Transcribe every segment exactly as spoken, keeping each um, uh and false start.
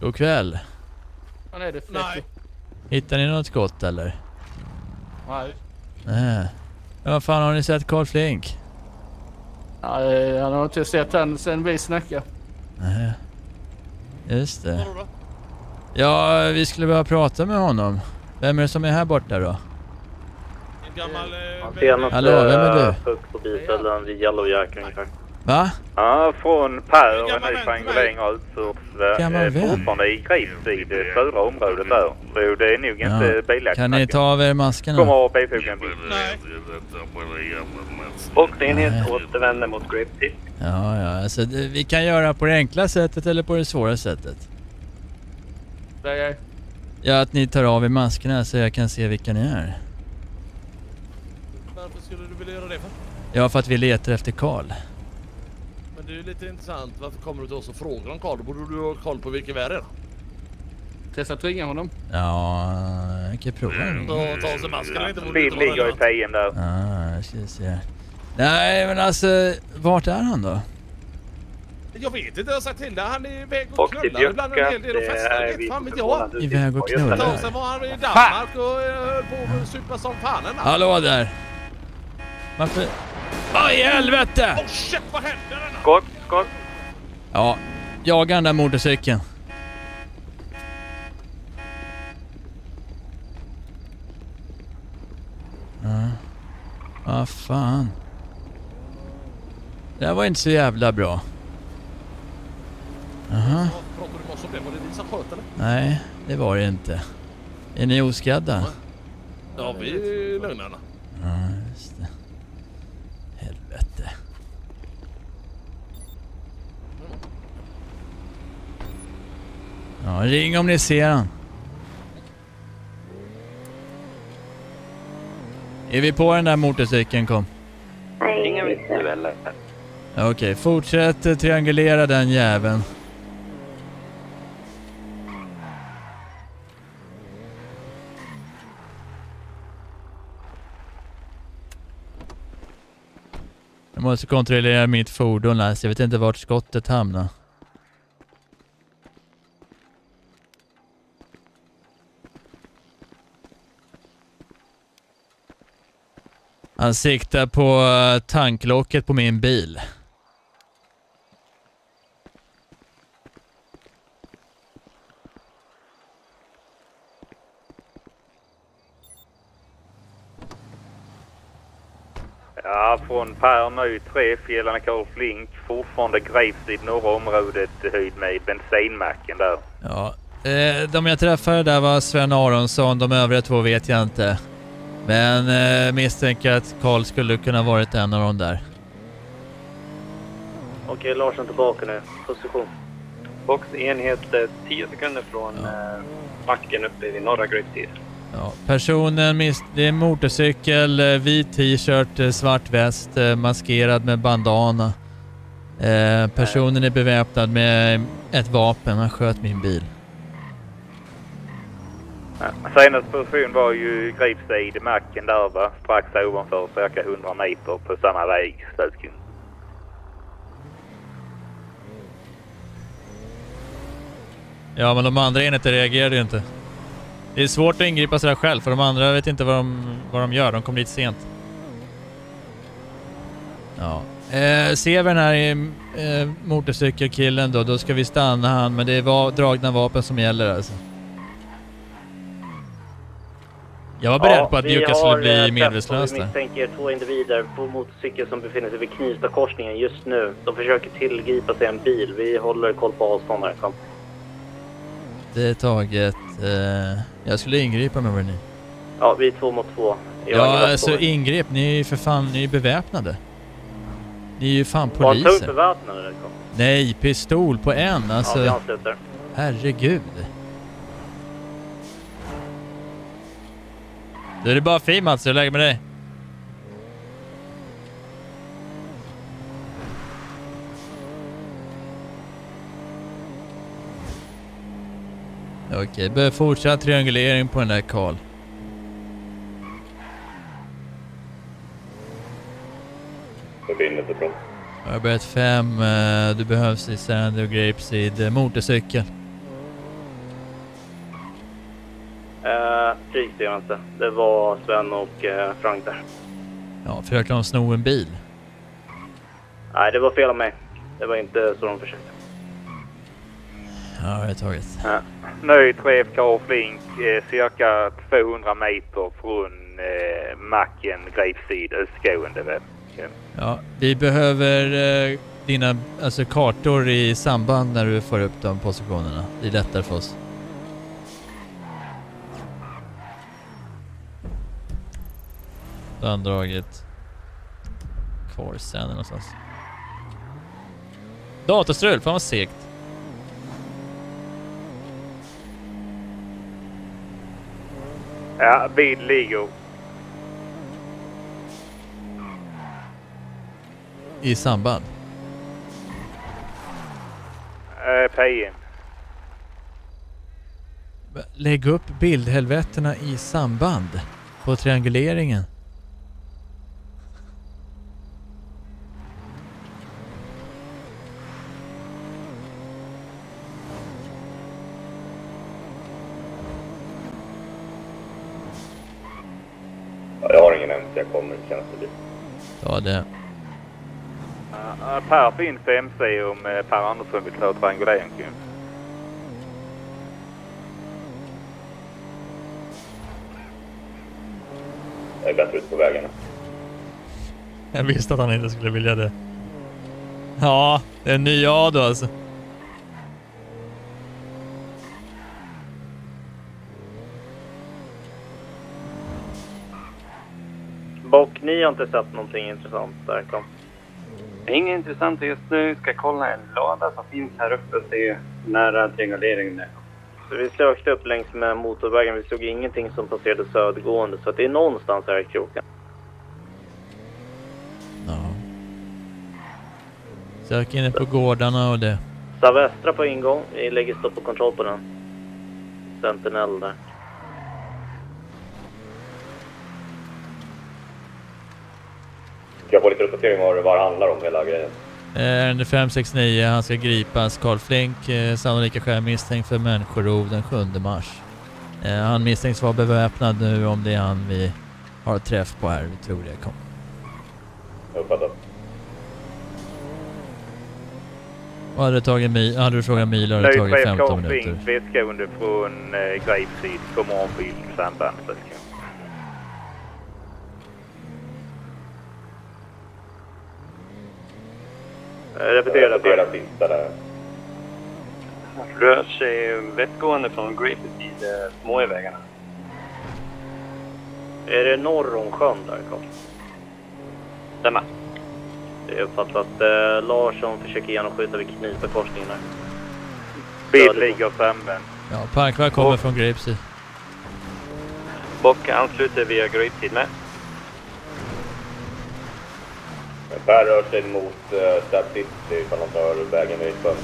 God kväll. Vad är det för Nej. Hittar ni något skott eller? Nej. Nej. Ja, vad fan har ni sett Carl Flink? Nej, jag har inte sett han sen vi snackade. Nej. Just det. Vadå då? Ja, vi skulle börja prata med honom. Vem är det som är här borta då? En gammal... Eh, Senast Hallå, vem är du? högt på bilställen vid Yellow Jack ungefär. Va? Ja, från Per och Gammal ny vän triangulering och utsorts. Gammal vän? Fortfarande i Gripsvid, det södra området där. Så det är nog Ja. inte biljakt. Kan ni ta av er maskerna? Kommer att bifoga en bild. Nej. Boxenhet återvänder mot Gripsvid. Ja, ja. Alltså, det, vi kan göra på det enkla sättet eller på det svåra sättet. Det är... Ja, att ni tar av er maskerna så jag kan se vilka ni är. Varför skulle du vilja göra det för? Ja, för att vi letar efter Carl. Men det är ju lite intressant. Varför kommer du till oss och frågar om Carl? Då borde du ha koll på vilka vi är redan. Testa att ringa honom. Ja, jag kan prova. Då ta sig masken inte. Bild ligger i P M där. Ja, jag ska se. Nej, men alltså, vart är han då? Jag vet inte, jag har sagt till dig. Han är iväg och Och till knullar. Ibland en Björka, hel del och festar. Vet fan vet jag. Iväg och Ett knullar. tag sedan var han i Danmark och eh, höll på att supa som fan. Åh Hallå där. Varför? Vad i helvete? oh, shit, vad händer denna? Skott, skott. Ja, jaga den där motorcykeln. Ja. Vad fan. Det här var inte så jävla bra. Aha. Pratar du med oss om det? Var det vi som sköt eller? Nej, det var det inte. Är ni oskadda? Ja, vi är lögnarna. Ja, just det. Helvete. Ja, ring om ni ser han. Är vi på den där motorcykeln, kom? Nej, Inga visuella. Ja, okej, fortsätt eh, triangulera den jäveln. Jag måste kontrollera mitt fordon här, så jag vet inte vart skottet hamnar. Han siktar på uh, tanklocket på min bil. Ja, från Per nu tre fjällarna Carl Flink. Fortfarande Gripsvid norra området höjd med bensinmacken där. Ja, eh, de jag träffade där var Sven Aronsson, de övriga två vet jag inte. Men eh, misstänker att Carl skulle kunna varit en av dem där. Okej, Larsson tillbaka nu. Position. Boxenhet tio sekunder från Ja. eh, backen uppe vid norra Gripsvid. Ja, personen, mis- det är en motorcykel, eh, vit t-shirt, eh, svart väst, eh, maskerad med bandana. Eh, personen är beväpnad med ett vapen, han sköt min bil. Ja. Senaste position var ju Gripsvid, macken där va? Strax ovanför, cirka hundra meter på samma väg. Stödskund. Ja, men de andra enheter reagerade ju inte. Det är svårt att ingripa sådär själv, för de andra vet inte vad de, vad de gör. De kom lite sent. Ja. Eh, ser vi den här eh, motorcykelkillen då, då ska vi stanna han. Men det är va- dragna vapen som gäller alltså. Jag var beredd på att Bjuka skulle bli medvetslös Vi där. misstänker två individer på motorcykel som befinner sig vid Knivsta-korsningen just nu. De försöker tillgripa sig en bil. Vi håller koll på avstånd härifrån. Det är taget. Eh, jag skulle ingripa med vad ni. Ja, vi är två mot två. Jag har Ja, ingen alltså vapen. ingrip. Ni är ju för fan, ni är beväpnade. Ni är ju fan Var tungt poliser. beväpnade eller? Nej, pistol på en. Alltså, Ja, vi ansluter. herregud. Då är det bara fin Mats, jag lägger med dig. Okej, börjar fortsätta triangulering på den där Carl. Förbindelse från. Jag har börjat fem, eh, du behövs i Sand och Grapes i motorcykel. stryk det jag inte. Det var Sven och eh, Frank där. Ja, försökte de sno en bil? Nej, det var fel av mig. Det var inte så de försökte. Ja, det är taget. Ja. Nöjd träff Carl Flink, eh, cirka tvåhundra meter från eh, macken Greifsyd, östgående väl. Ja. Ja, vi behöver eh, dina alltså, kartor i samband när du får upp de positionerna. Det är lättare för oss. Då har han dragit kvar sen någonstans. Datastrul, fan vad segt. Ja, bil ligger. I samband. Eh, P N. Lägg upp bildhelvetterna i samband på trianguleringen. Ja, jag har ingen M C, jag kommer kännas förbi. Ja, det. Uh, per finns på M C om uh, Per Andersson vill ta triangulering. Jag är bättre ut på vägarna. Jag visste att han inte skulle vilja det. Ja, det är en ny A då alltså. Bock, ni har inte sett någonting intressant där, kom. Inget intressant just nu. Ska kolla en låda som finns här uppe och se nära trianguleringen är. Så vi sökte upp längs med motorvägen. Vi såg ingenting som passerade södergående. Så att det är någonstans här i kroken. Ja. Sök inne på gårdarna och det. Savestra på ingång. Vi lägger stopp och kontroll på den. Sentinel där. Jag får lite uppdatering om vad det handlar om hela grejen. Ärende fem sex nio, han ska gripas. Carl Flink, eh, sannolika skäl misstänkt för människorov den sjunde mars. Eh, han misstänks vara beväpnad nu, om det är han vi har träff på här. Vi tror det kom. Jag uppfattar. Vad hade det tagit mil? Hade du frågat mil hade det tagit femton minuter. Västgående från eh, Greifsyd kommer om bil samband. Repetera, Repetera sista där. Rör sig västgående från Greifsyd eh, små i vägarna. Är det norr om sjön där, Carl? Stämma. Det är uppfattat. Eh, Larsson försöker genomskjuta vid Knipa-korsningen här. Bil ligger samband. Ja, Parkvar kommer och från Greifsyd. Bock ansluter via Greifsyd med. Per rör sig mot uh, Stab City ifall de tar vägen vid sjön.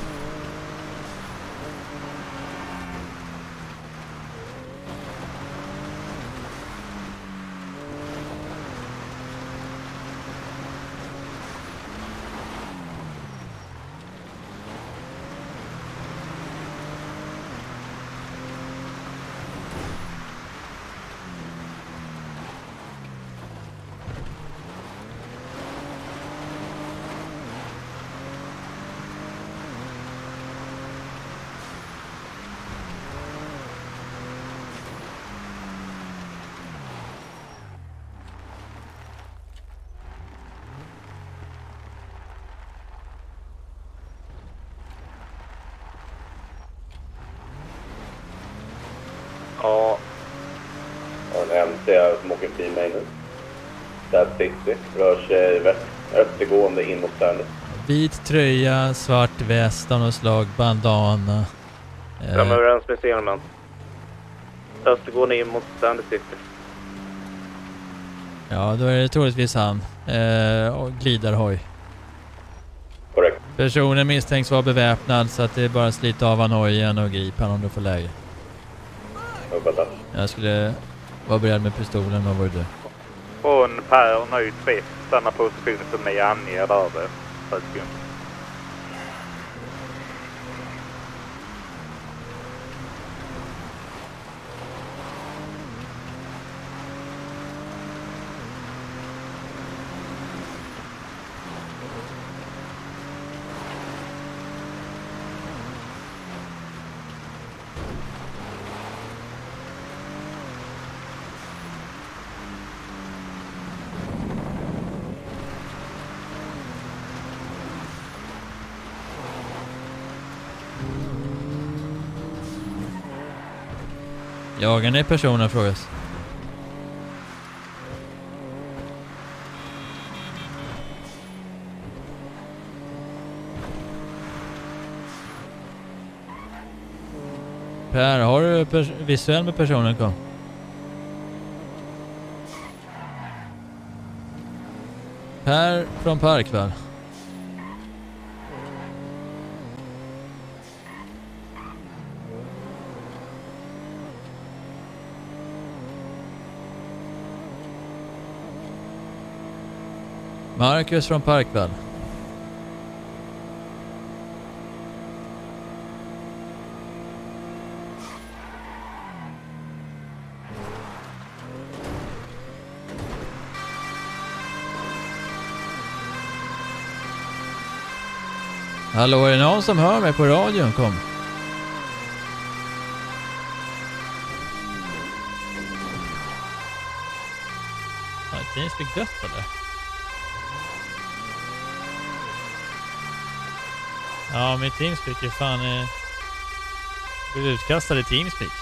Ja. Och en M C som åker förbi mig nu. Stab City rör sig väst, östergående in mot Stärnet. Vit tröja, svart väst av något slag, bandana. Eh. De är överens med Segelman. Östergående in mot Stärnet City. Ja, då är det troligtvis han. Eh, och glidarhoj. Korrekt. Personen misstänks vara beväpnad, så att det är bara att slita av han hojen och gripa honom om du får läge. Uppfattat. Jag skulle vara beredd med pistolen, vad var det? Från Per nöjd träff, samma position som ni anger där. Försöker. Jagar ni personen, frågas. Per, har du pers- visuell med personen kom? Per från Parkvall. Marcus från Parkvall. Hallå, är det någon som hör mig på radion? Kom. Har Teamspeak dött eller? Ja, min Teamspeak är fan... Eh, blev utkastad i Teamspeak.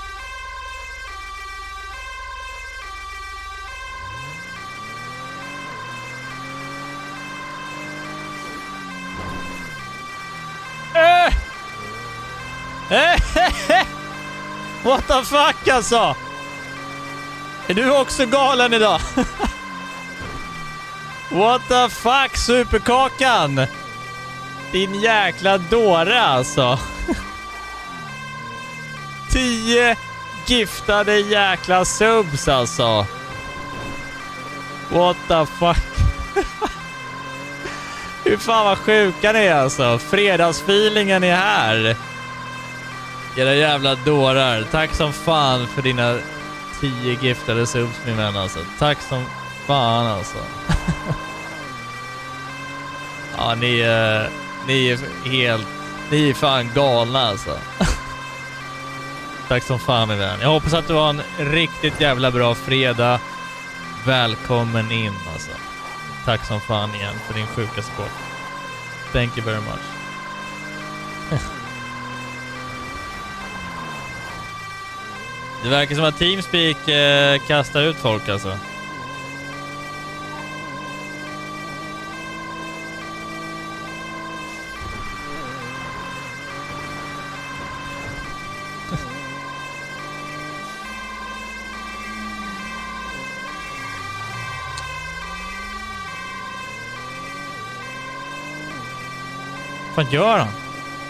What the fuck alltså? Är du också galen idag? What the fuck, superkakan? Din jäkla dåre alltså. Tio giftade jäkla subs alltså. What the fuck? Hur fan vad sjuka ni är alltså. Fredagsfeelingen är här. Era jävla dårar. Tack som fan för dina tio giftade subs, min vän alltså. Tack som fan alltså. Ja, ni, uh, ni är helt... Ni är fan galna alltså. Tack som fan, min vän. Jag hoppas att du har en riktigt jävla bra fredag. Välkommen in alltså. Tack som fan igen för din sjuka support. Thank you very much. Det verkar som att Teamspeak eh, kastar ut folk alltså. Vad gör han?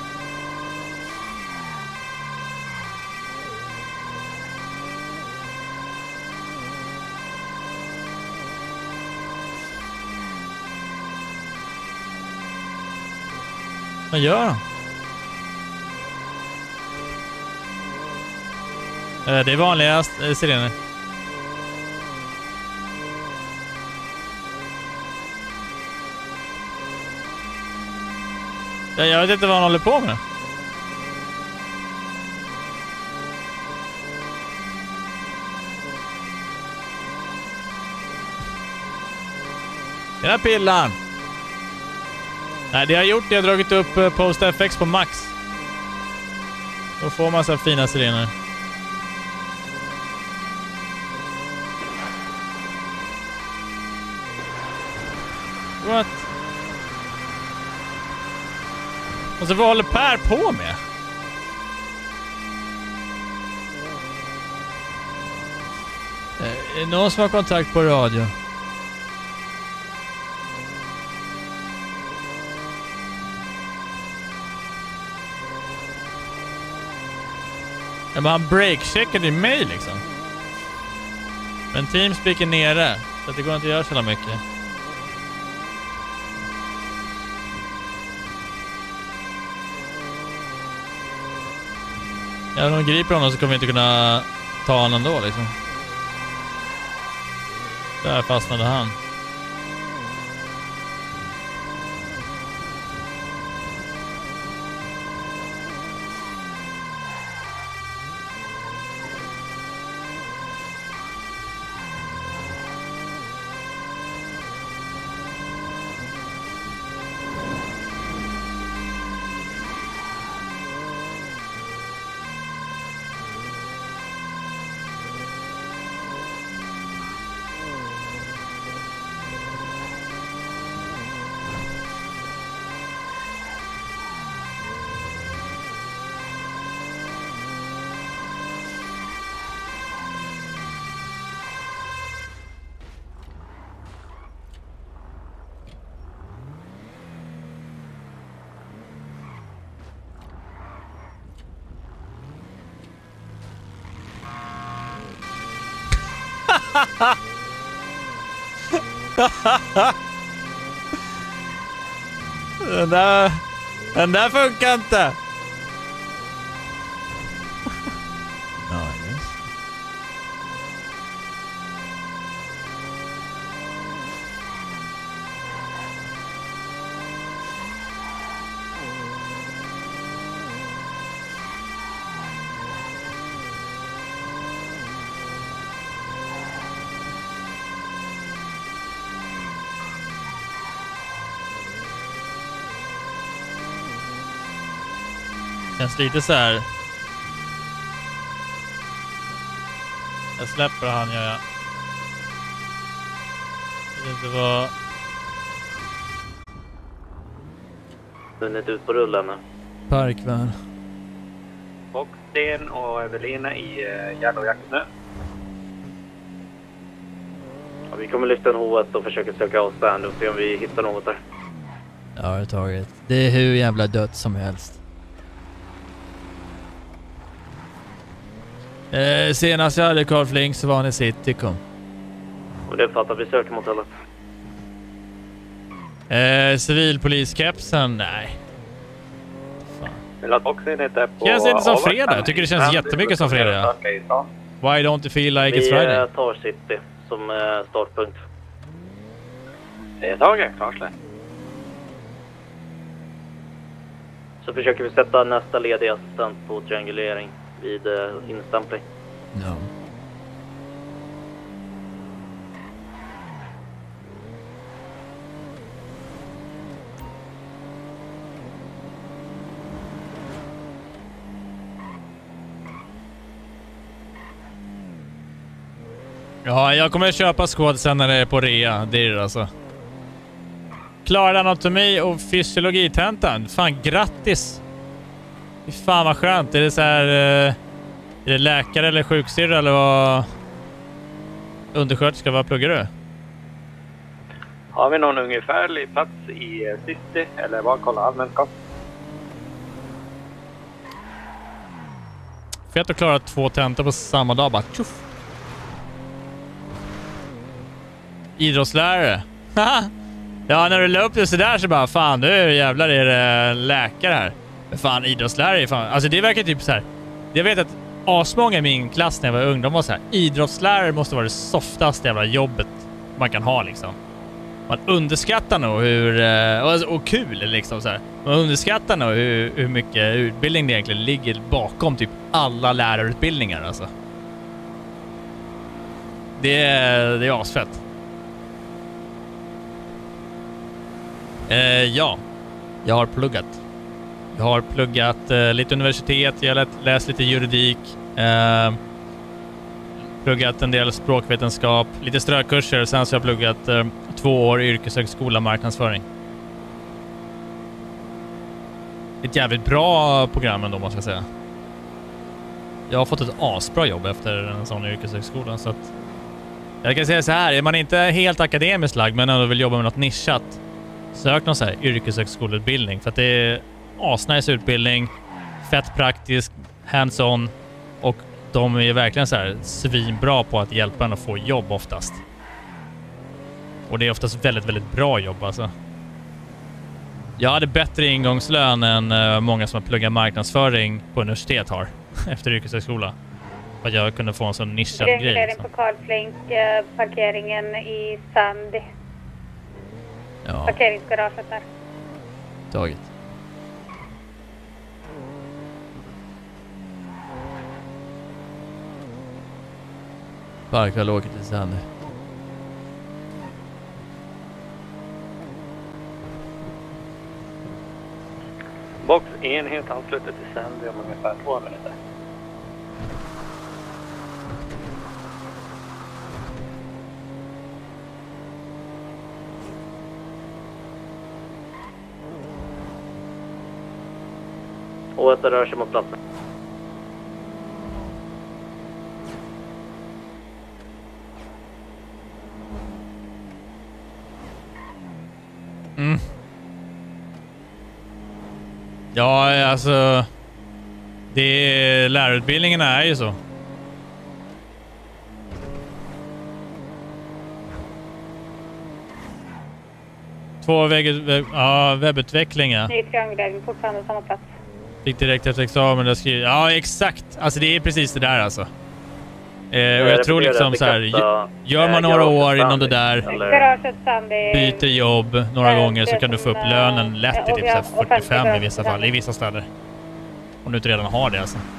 Vad gör han? Eh, det är vanliga eh, sirener. Jag, jag vet inte vad han håller på med. Den här pillan. Nej, det jag har gjort det har dragit upp uh, Post F X på max. Då får man så här fina sirener. What? Och så vad håller Per på med? Är det någon som har kontakt på radio? Men han breakcheckade i mig liksom. Men Teamspeak är nere, så det går inte att göra så mycket. Ja, om de griper honom så kommer vi inte kunna ta honom ändå liksom. Där fastnade han. Den där, den där funkar inte. Ja, just. Känns lite så här. Jag släpper han, gör jag. Det var... Vunnit ut på rullarna. Parkvärn. Och Sten och Evelina i uh, Järn och Jaktnö. Ja, vi kommer lyfta en H ett och försöka söka oss där och se om vi hittar något där. Ja, det är taget. Det är hur jävla dött som helst. Eh, senast jag hade Carl Flink så var han i Citycom. Och det fattar vi söker mot alla. Eh, civilpoliskepsen, nej. Fan. Vill att boxen inte på... Känns inte som fredag. Jag tycker det känns jättemycket som fredag. Why don't you feel like it's Friday? Vi tar City som eh, startpunkt. Det är taget, Karsle. Så försöker vi sätta nästa lediga assistent på triangulering vid eh, instämpling. Ja. Ja, jag kommer köpa squad sen när det är på rea. Det är det alltså. Klarad anatomi och fysiologitentan. Fan, grattis! Fy fan vad skönt. Är det så här... Eh, är det läkare eller sjuksyrra eller vad... Undersköterska, vad pluggar du? Har vi någon ungefärlig plats i eh, city eller bara kolla allmänskap? Fett att klara två tentor på samma dag. Bara tjoff! Idrottslärare. Ja, när du la upp det så där så bara fan, nu jävlar är det läkare här. Men fan, idrottslärare är fan... Alltså det verkar typ så här. Jag vet att asmånga i min klass när jag var ung, de var så här: idrottslärare måste vara det softaste jävla jobbet man kan ha liksom. Man underskattar nog hur... Och, och kul liksom så här. Man underskattar nog hur, hur mycket utbildning det egentligen ligger bakom typ alla lärarutbildningar alltså. Det är, det är asfett. Eh, ja, jag har pluggat. Jag har pluggat eh, lite universitet, jag har läst lite juridik, eh, pluggat en del språkvetenskap, lite strökurser, sen så har jag pluggat eh, två år yrkeshögskola marknadsföring. Ett jävligt bra program ändå måste jag säga. Jag har fått ett asbra jobb efter en sån yrkeshögskola så att jag kan säga så här, är man inte helt akademiskt lagd men ändå vill jobba med något nischat, sök någon så här yrkeshögskoleutbildning för att det är asnice utbildning, fett praktisk, hands-on och de är verkligen så här svinbra på att hjälpa en att få jobb oftast. Och det är oftast väldigt, väldigt bra jobb alltså. Jag hade bättre ingångslön än uh, många som har pluggat marknadsföring på universitet har efter yrkeshögskola. För att jag kunde få en sån nischad grej. Liksom. På Carl Flink, uh, parkeringen i Sandy. Ja. Parkeringsgaraget där. Taget. Parkväl åker till Sandy. Box enhet ansluter till Sandy om ungefär två minuter. Och att det rör sig mot platsen. Mm. Ja, alltså det lärarutbildningarna är ju så. Två vägg, vägg, ja, webbutveckling, ja. Ny triangelväg, fortfarande samma plats. Fick direkt efter examen där skriver. Ja, exakt. Alltså det är precis det där alltså. Eh, och jag tror liksom så här, gör man några år inom det där, byter jobb några gånger, så kan du få upp lönen lätt till typ så här fyrtiofem i vissa fall, i vissa städer. Om du inte redan har det alltså.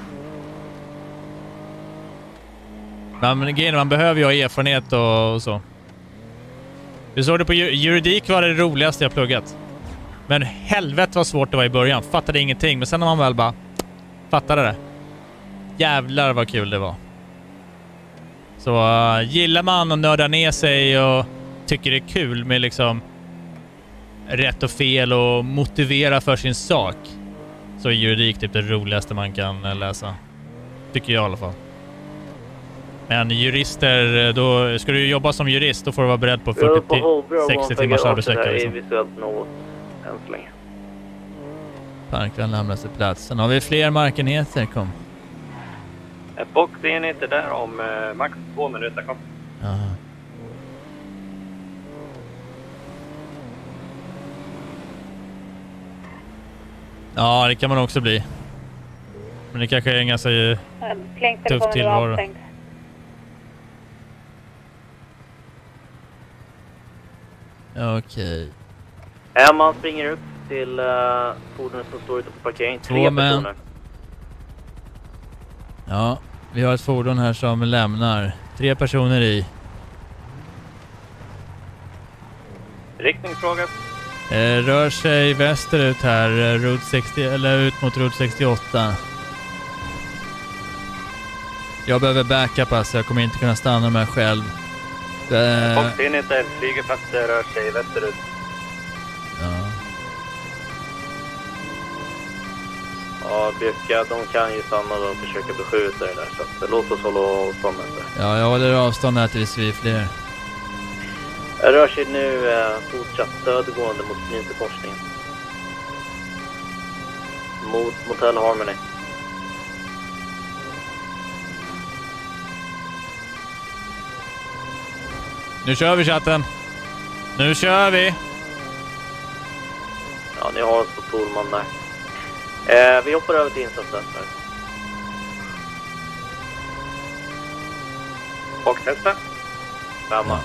Men grejen, man behöver ju ha erfarenhet och, och så. Du såg det på juridik, var det roligaste jag pluggat. Men helvete vad svårt det var i början. Fattade ingenting, men sen när man väl bara fattade det. Jävlar vad kul det var. Så uh, gillar man att nörda ner sig och tycker det är kul med liksom rätt och fel och motivera för sin sak, så är juridik typ det roligaste man kan läsa. Tycker jag i alla fall. Men jurister, då ska du jobba som jurist, då får du vara beredd på fyrtio till sextio timmars arbetsvecka. Det är liksom. visuellt något än så länge. Parkland lämnas till platsen. Har vi fler markenheter? Kom. Boxenheter där om eh, max två minuter. Kom. Aha. Ja, det kan man också bli. Men det kanske är en ganska tuff tillvaro. Okej. En man springer upp till uh, fordonet som står ute på parkering. Tre Två män. personer. Ja, vi har ett fordon här som lämnar. Tre personer i. Riktningsfråga. Eh, rör sig västerut här, eh, Route sextio, eller ut mot Route sextioåtta. Jag behöver backup, alltså jag kommer inte kunna stanna med själv. Eh, Boxenheter flyger fast, rör sig västerut. ja. Ja, Björka, de kan ju stanna och försöka beskjuta det där. Så att, låt oss hålla avstånd med det. ja, jag håller avstånd här tills vi är fler. Jag rör sig nu eh, fortsatt södergående mot Knisekorsningen. Mot Motel Harmony. Nu kör vi, chatten. Nu kör vi. Ja, ni har oss på Polman där. Eh, vi hoppar över till insatsen. Boxtesta. Femma. Ja.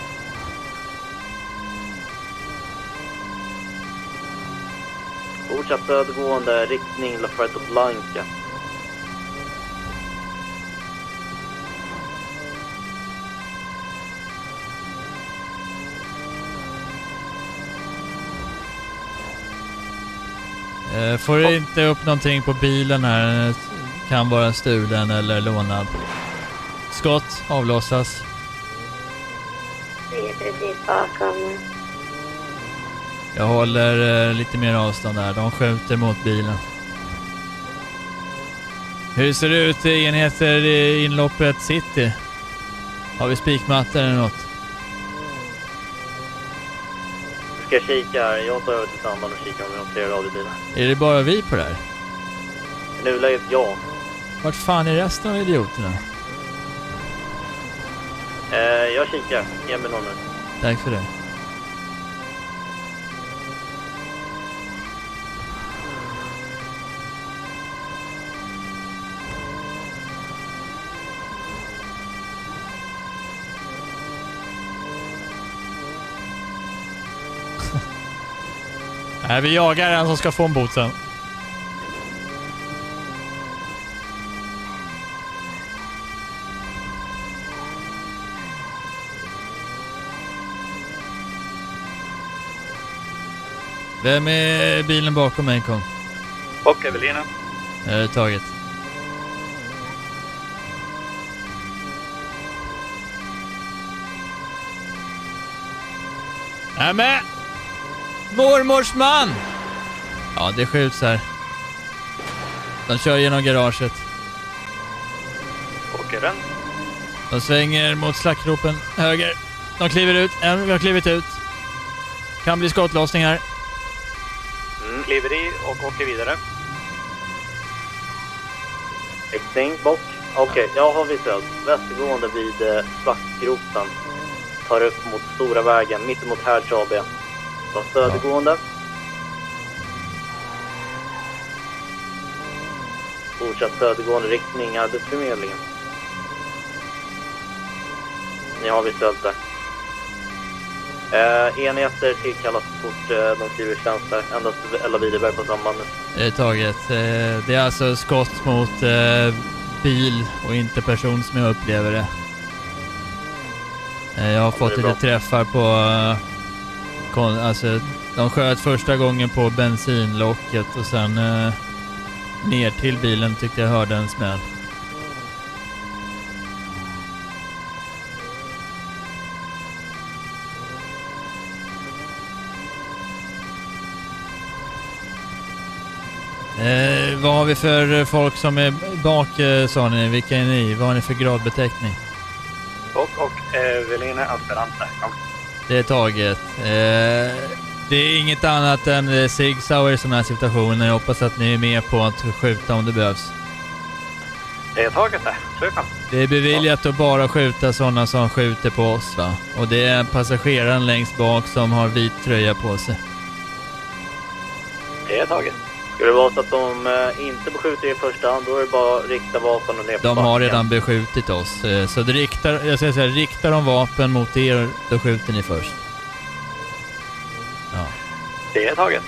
Fortsatt södergående, riktning La Fuerta Blanca. Eh, får du inte upp någonting på bilen här? Kan vara stulen eller lånad. Skott avlossas. Vi är precis bakom. Jag håller eh, lite mer avstånd där. De skjuter mot bilen. Hur ser det ut i enheter i inloppet City? Har vi spikmattor eller något? Ska jag kika här? Jag tar över till samband och kikar om vi har fler radiobilar. Är det bara vi på det här? I nuläget, ja. Vart fan är resten av idioterna? Eh, jag kikar. Ge mig någon minut. Tack för det. Nej, vi jagar en som ska få en bot sen. Vem är bilen bakom mig, kom? Och Evelina. Eh, taget. Nämen! Mormors man! Ja, det skjuts här. De kör genom garaget. Åker den. De svänger mot slackropen höger. De kliver ut. En, vi har klivit ut. Kan bli skottlossning här. Mm, kliver i och åker vidare. Extinct, bock. Okej, okay, jag har visuellt. Västergående vid eh, slackgropen. Tar upp mot stora vägen, mitt emot Hertz A B. då. Södergående. Fortsatt södergående riktning, Arbetsförmedlingen. Ni har visuellt där. Eh, enheter tillkallas så fort eh, de skriver tjänst där. Endast Ella Widerberg på sambandet. Det är taget. Eh, det är alltså skott mot eh, bil och inte person som jag upplever det. Eh, jag har fått lite träffar på... Eh, kon, alltså, de sköt första gången på bensinlocket och sen eh, ner till bilen tyckte jag hörde en smäll. Eh, vad har vi för folk som är bak, eh, sa ni? Vilka är ni? Vad har ni för gradbeteckning? Och, och Evelina Aspirante. Ja. Det är taget. Eh, det är inget annat än eh, Sig Sauer i sådana här situationer. Jag hoppas att ni är med på att skjuta om det behövs. Det är taget det. Sökan. Det är beviljat att bara skjuta sådana som skjuter på oss, va? Och det är passageraren längst bak som har vit tröja på sig. Det är taget. Skulle det vara så att de eh, inte beskjuter i första hand, då är det bara att rikta vapen och ner på De backen. har redan beskjutit oss. Eh, så det riktar, jag säger så här, riktar de vapen mot er, då skjuter ni först. Ja. Det är taget.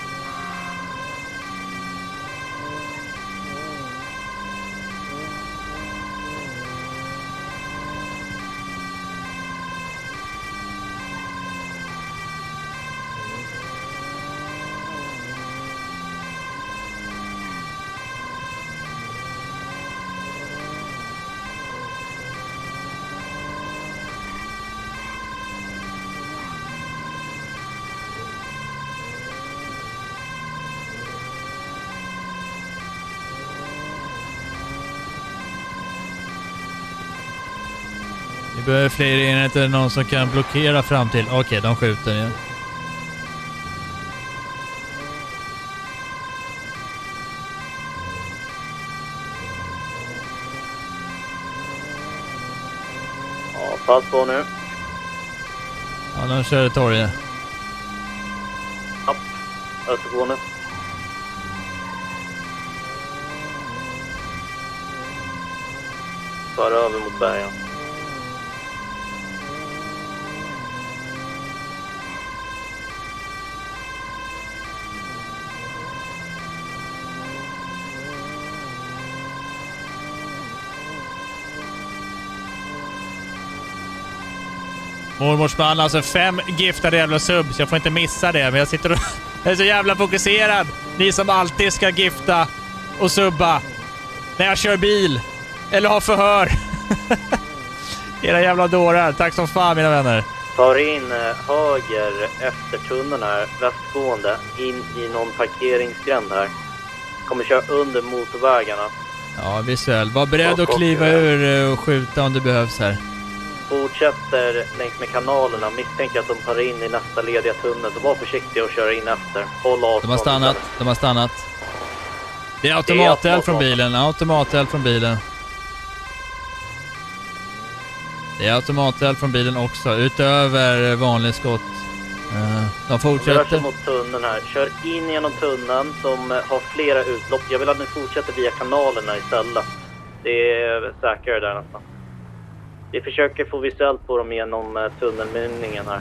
Vi behöver fler enheter, någon som kan blockera fram till. Okej, okay, de skjuter igen. Ja, pass på nu. Ja, de kör torget. Upp. Östergående. För över mot bergen. Mormors man, alltså fem giftade jävla subs. Jag får inte missa det, men jag sitter och jag är så jävla fokuserad. Ni som alltid ska gifta och subba när jag kör bil eller har förhör. Era jävla dårar. Tack som fan, mina vänner. Tar in höger efter tunneln här, västgående, in i någon parkeringsgränd här. Kommer köra under motorvägarna. Ja, visuell. Var beredd att kliva ur och skjuta om det behövs här. Fortsätter längs med kanalerna. Misstänker att de tar in i nästa lediga tunnel. Så var försiktiga och köra in efter. Håll avstånd. De har stannat. De har stannat. Det är automateld från bilen. Automateld från bilen. Det är automateld från bilen också. Utöver vanlig skott. De fortsätter. Rör sig mot tunneln här. Kör in genom tunneln som har flera utlopp. Jag vill att ni fortsätter via kanalerna istället. Det är säkrare där nästan. Vi försöker få visuellt på dem genom tunnelmynningen här.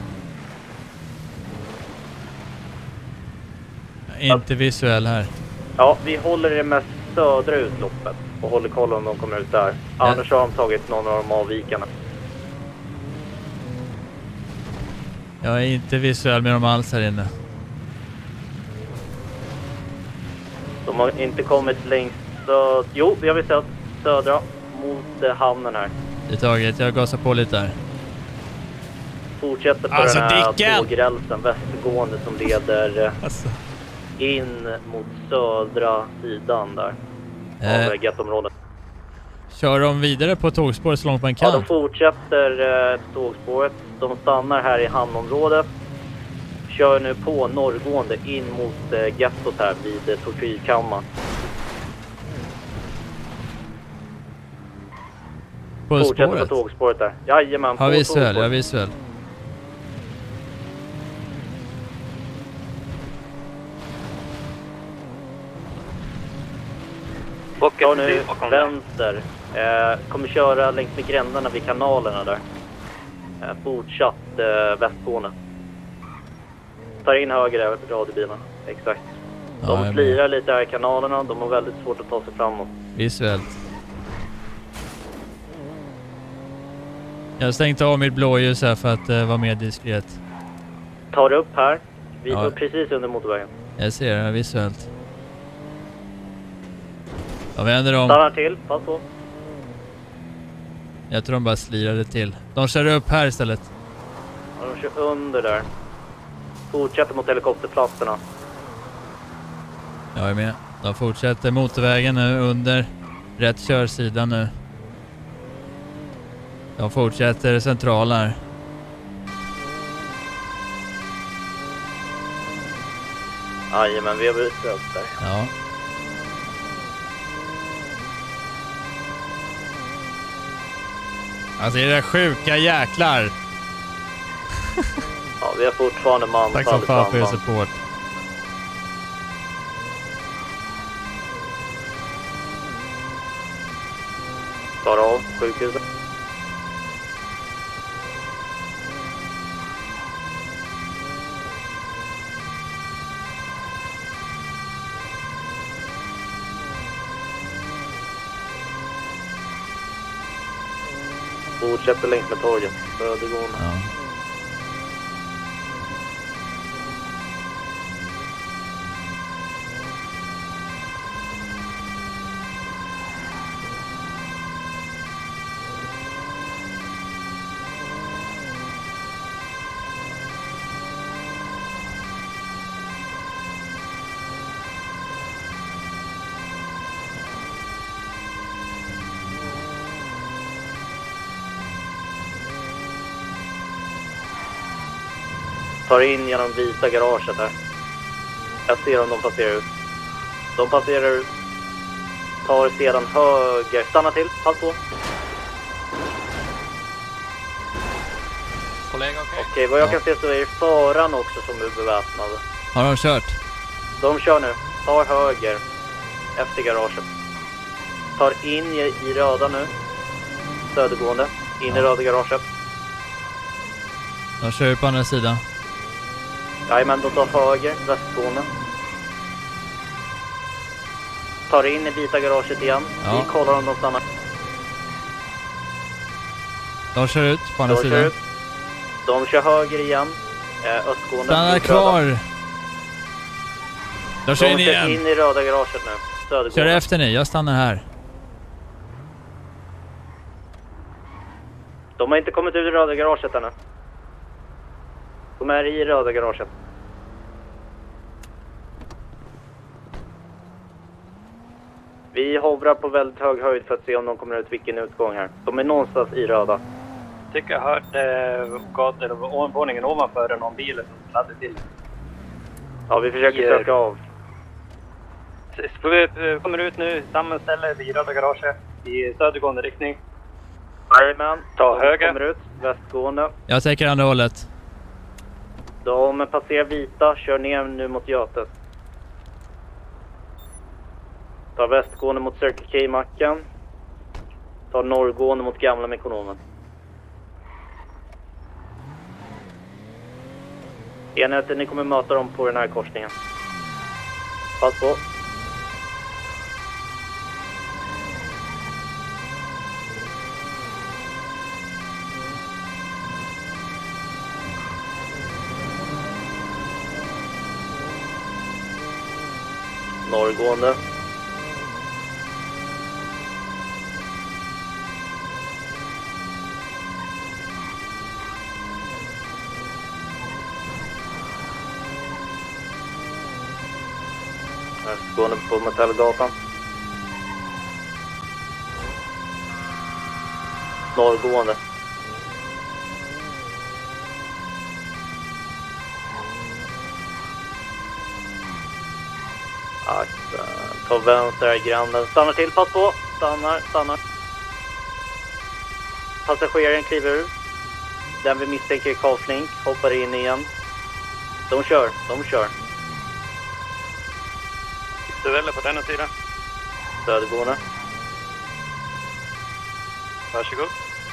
Inte visuell här. Ja, vi håller det mest södra utloppet och håller koll om de kommer ut där. Ja. Annars har de tagit någon av de avvikarna. Jag är inte visuell med dem alls här inne. De har inte kommit längst söd... Jo, vi har visuellt södra mot eh, hamnen här. Det är taget, jag gasar på lite där. Fortsätter på alltså, den här Dicken! tågrälsen västergående som leder alltså. in mot södra sidan där. Eh. Av gettområdet. Kör de vidare på tågspåret så långt man kan? Ja, de fortsätter eh, tågspåret. De stannar här i hamnområdet. Kör nu på norrgående in mot eh, gettot här vid eh, tortyrkammaren. På Fortsätter spåret? på tågspåret där. Jajamän, Ja, på visuell, tågspåret. ja, visuell. Ta nu vänster. Eh, kommer köra längs med gränderna vid kanalerna där. Eh, fortsatt eh, västgående. Tar in höger där radiobilarna. Exakt. De Ja, slirar lite här i kanalerna. De har väldigt svårt att ta sig framåt. Visuellt. Jag har stängt av mitt blåljus här för att uh, vara mer diskret. Tar upp här. Vi Ja. går precis under motorvägen. Jag ser det visuellt. Jag vänder om. Stannar till. Pass på. Jag tror de bara slirade till. De kör upp här istället. Ja, de kör under där. Fortsätter mot helikopterplatserna. Jag är med. De fortsätter motorvägen nu under rätt körsida nu. De fortsätter centralar. Aj, men vi har blivit där. Ja. Alltså det är sjuka jäklar. Ja, vi har fortfarande man. Tack så fan för er support. Tar av sjukhuset. Fortsätter längs med torget. Södergående. Ja. Tar in genom vita garaget här. Jag ser om de passerar ut. De passerar ut. Tar sedan höger. Stanna till. Pass på. Kollega, okej? Okej, okay, vad jag Ja. kan se så är det föraren också som är beväpnade. Har de kört? De kör nu. Tar höger. Efter garaget. Tar in i, i röda nu. Södergående. In Ja. i röda garaget. De kör på andra sidan. Jajamän, de tar höger. Västgående. Tar in i vita garaget igen. Ja. Vi kollar om de stannar. De kör ut på andra De kör sidan. ut. De kör höger igen. Eh, östgående. Stanna mot kvar. röda. De kör De in kör igen. in i röda garaget nu. Södergående. Kör efter ni, jag stannar här. De har inte kommit ut i röda garaget ännu. De är i röda garaget. Vi hovrar på väldigt hög höjd för att se om de kommer ut vilken utgång här. De är någonstans i röda. Tycker jag hörde gat eller våningen ovanför någon bil som laddade till. Ja, vi försöker I, söka av. Så vi eh, kommer ut nu, samma ställe vid röda garaget i södergående riktning. Jajamän. Ta De höger. kommer ut, västgående. Jag täcker andra hållet. De passerar vita, kör ner nu mot Götet. Tar västgående mot Circle K-macken. Tar norrgående mot gamla Mekonomen. Enheten, ni kommer möta dem på den här korsningen. Pass på. Norrgående. Östgående på Metallgatan. Norrgående. Akta. Ta vänster här i gränden. Stannar till, pass på. Stannar, stannar. Passageraren kliver ur. Den vi misstänker är Carl Flink. Hoppar in igen. De kör, de kör. Dueller på denna sidan. Södergående. Varsågod.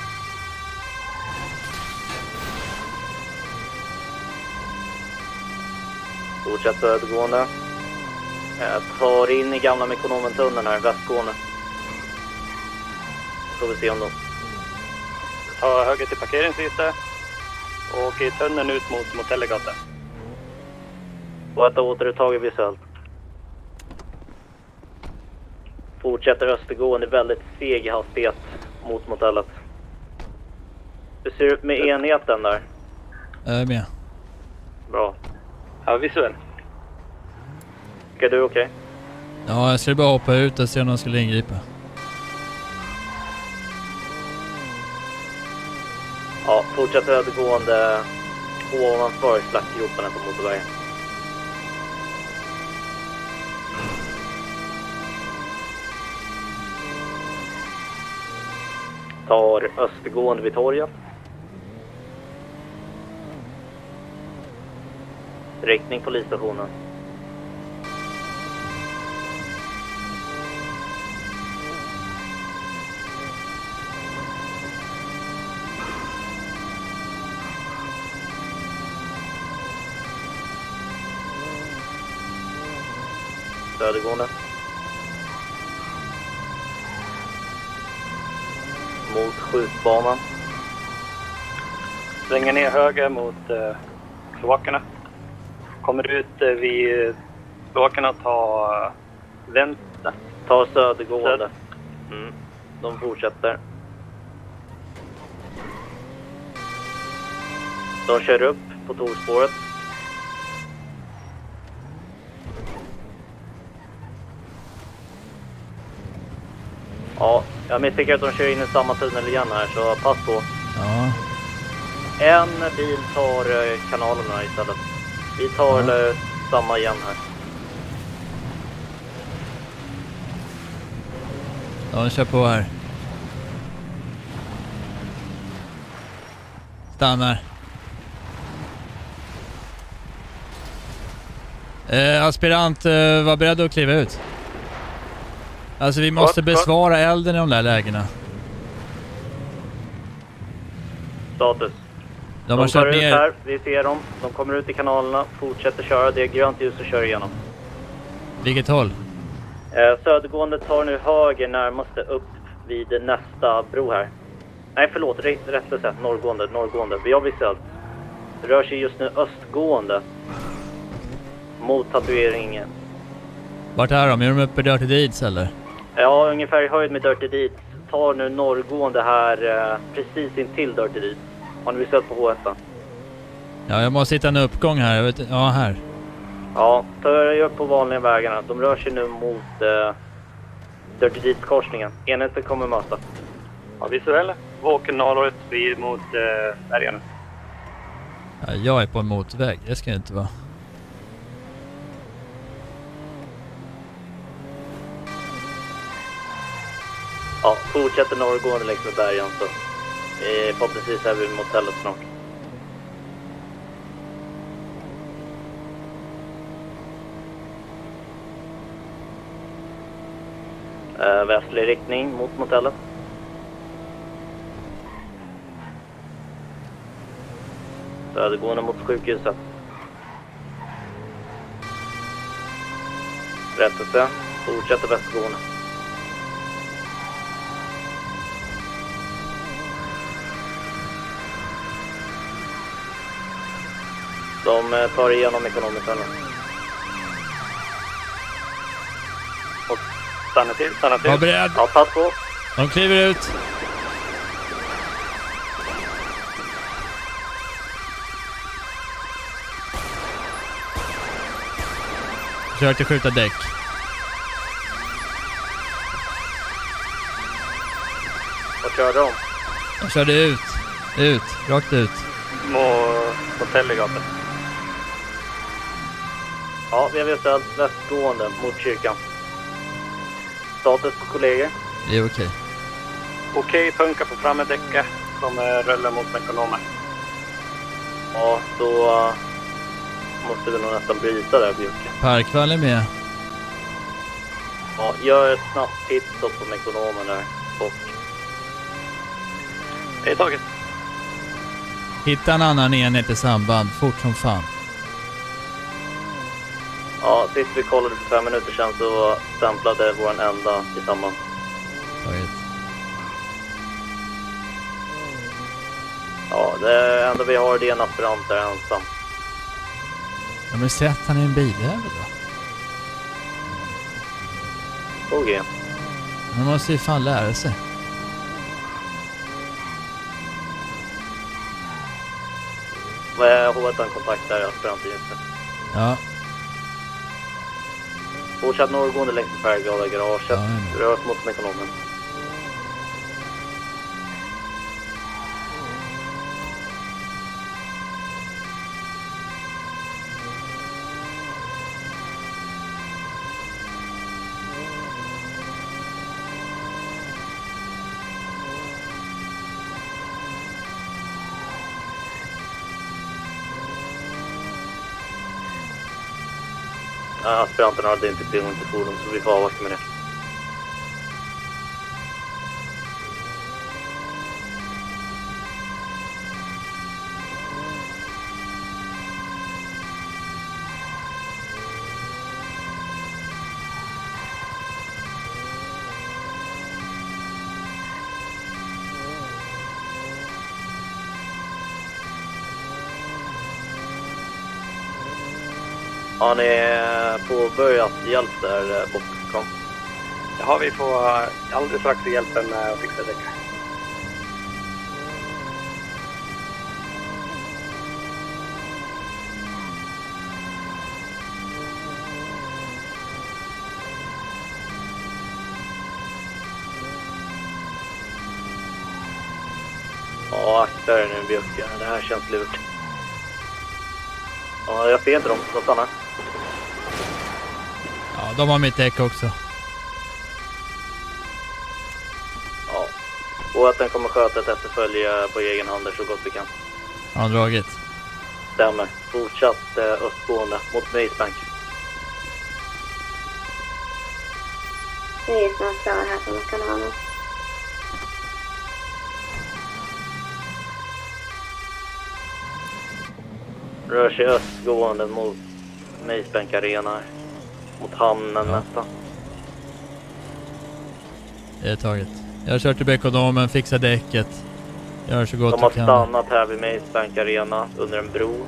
Fortsätt södergående. Jag tar in i gamla Mekonomentunneln här, västgående. Så får vi se om de... Ta höger till parkeringsyta. Och i tunneln ut mot Motellegatan. Och ett återuttaget visuellt. Fortsätter östergående väldigt seg hastighet mot motellet. Hur ser det ut med enheten där? Jag är med. Bra. Ja, visuell. Är du okej? Okay? Ja, jag skulle bara hoppa ut och se om de skulle ingripa. Ja, fortsätter övergående ovanför slackgropen på motorvägen. Tar östergående vid torget. Riktning polisstationen. Södergående. Mot skjutbanan. Svänger ner höger mot eh, kloakerna. Kommer ut eh, vid kloakerna, ta eh, vänster. Ta södergående. Mm. De fortsätter. De kör upp på tågspåret. Ja, jag misstänker att de kör in i samma tunnel igen här, så pass på. Ja. En bil tar kanalerna istället. Vi tar ja. samma igen här. De kör på här. Stannar. Eh, aspirant, eh, var beredd att kliva ut. Alltså vi måste besvara elden i de där lägena. Status. De, de har kört ner. Här, vi ser dem. De kommer ut i kanalerna, fortsätter köra. Det är grönt ljus och kör igenom. Vilket håll? Eh, södergående tar nu höger närmaste upp vid nästa bro här. Nej, förlåt. Rättelse. Norrgående. Norrgående. Vi har visuellt. Rör sig just nu östgående. Mot tatueringen. Vart är de? Är de uppe i Dirty Deeds eller? Ja, ungefär i höjd med Dirty Deeds. Tar nu norrgående här eh, precis intill Dirty Deeds. Har ni visuellt på H ett? Ja, jag måste hitta en uppgång här. Jag vet, ja, här. Ja, tar upp på vanliga vägarna. De rör sig nu mot eh, Dirty Deeds-korsningen. Enheten kommer möta. Ja, visuell. Åker norrut vid mot eh, bergen. Ja, jag är på en motorväg. Det ska inte vara. Ja, fortsätter norrgående längs med bergen så eh, förhoppningsvis är vi vid motellet snart. Eh, västlig riktning mot motellet. Södergående mot sjukhuset. Rättelse. Fortsätter västgående. De tar igenom ekonomiska. Och stanna till, stanna till. Var beredd. Ja, pass på. De kliver ut. Försökte skjuta däck. Vad körde de? De körde ut. Ut. Rakt ut. Mot Motellegatan. Ja, vi har beställt västgående mot kyrkan. Status på kollegor? Det är okej. Okej, punka på framme-däcka. De rullar mot ekonomen. Ja, då uh, måste vi nog nästan bryta där, Björke. Parkvall är med. Ja, gör ett snabbt pitstop på Mekonomen där. Och... Det är taget. Hitta en annan enhet i samband, fort som fan. Ja, sist vi kollade för fem minuter sedan så stämplade våran enda i samband. Taget. Ja, det enda vi har det är en aspirant där ensam. Ja, men sätt han i en biljävel då. Okej. Okay. Man måste ju fan lära sig. Vad är H ett kontakt där, aspirant just det. Ja. Fortsatt norrgående längs med färgglada garaget. Ja, rör oss mot Mekonomen. Ja, aspiranterna hade inte tillgång till fordon så vi får avvakta med det. Har ni påbörjat hjälp där bakom? Ja, vi får alldeles strax hjälpen med att fixa däck. Ja, akta er nu Björk. Det här känns lurt. Ja, jag ser inte dem. De stannar. Ja, de har mitt däck också. Ja. Och att den kommer sköta ett efterfölje på egen hand så gott vi kan. Har han dragit? Stämmer. Fortsatt eh, östgående mot Macebank. Det är snart klar här som kan ha nu. Rör sig östgående mot Macebank Arena. Mot hamnen Ja. nästan. Det är taget. Jag har kört till Mekonomen, fixar däcket. Gör så gott De har jag kan. stannat här vid Macebank Arena under en bro.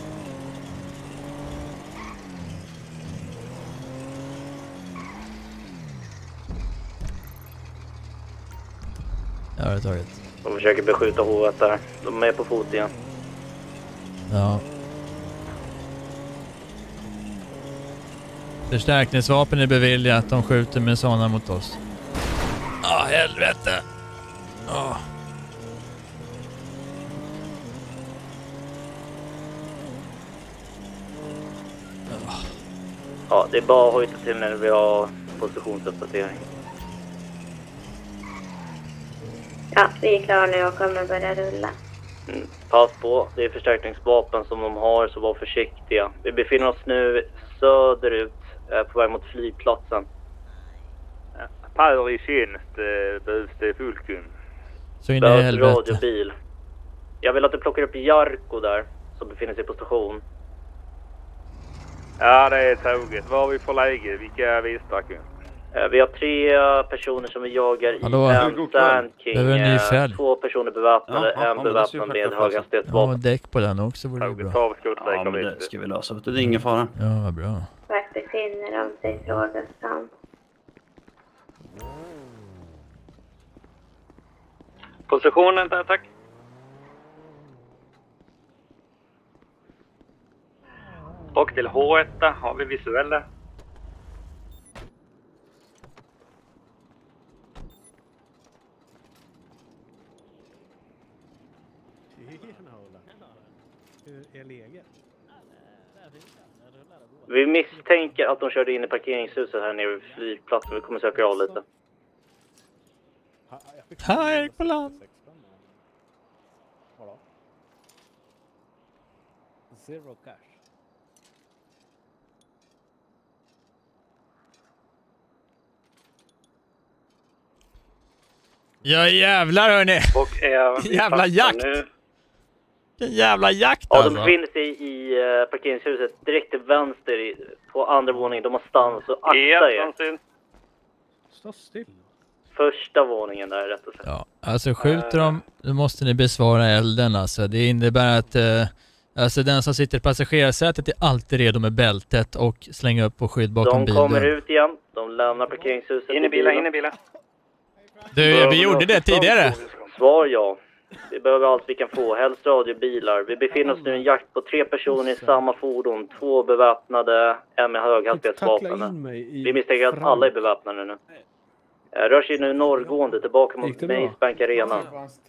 Ja, det är taget. De försöker beskjuta H ett där. De är på fot igen. Ja. Förstärkningsvapen är beviljat. De skjuter med sådana mot oss. Ja, helvete. Ja. Ja, det är bara att hojta till när vi har positionsuppdatering. Ja, vi är klara nu och kommer börja rulla. Mm. Pass på, det är förstärkningsvapen som de har, så var försiktiga. Vi befinner oss nu söderut eh, på väg mot flygplatsen. Power i tjänst, eh, behövs det fullkund. Så in i Behövs helvete. radiobil. Jag vill att du plockar upp Jarko där, som befinner sig på station. Ja, det är tåget. Vad har vi för läge? Vilka vistakund? Eh, vi har tre eh, personer som vi jagar i Hallå? en Sand King. Behöver en ny eh, fälg. Två personer beväpnade, Ja, ja, en men det beväpnad ser med självklart Ja, höghastighetsvapen. och däck på den också vore det Tåget bra. har skottläkare Ja, men det lite. ska vi lösa. Det är ingen fara. Ja, vad bra. Vart befinner de sig, frågesam? Positionen där, tack. Och till H ett har vi visuella. Hur är läget? Vi misstänker att de körde in i parkeringshuset här nere vid flygplatsen. Vi kommer söka av lite. Här gick på land. Vadå? Zero cash. Ja jävlar hörni. Och är Jävla jakt. Nu. Vilken jävla jakt Ja, alltså. de befinner sig i uh, parkeringshuset direkt till vänster i, på andra våningen. De har stannat, så akta er. Stå still. Första våningen där, rätt och slätt. Ja, alltså skjuter de, då måste ni besvara elden alltså. Det innebär att uh, alltså den som sitter i passagerarsätet är alltid redo med bältet och slänger upp på skydd bakom de bilen. De kommer ut igen. De lämnar parkeringshuset. In i bilen, in i bilen. Du, vi gjorde det tidigare. Svar ja. Vi behöver allt vi kan få, helst radiobilar. Vi befinner oss nu i en jakt på tre personer i samma fordon. Två beväpnade, en med höghastighetsvapen. Vi misstänker att alla är beväpnade nu. Rör sig nu norrgående tillbaka mot Maze Bank Arena.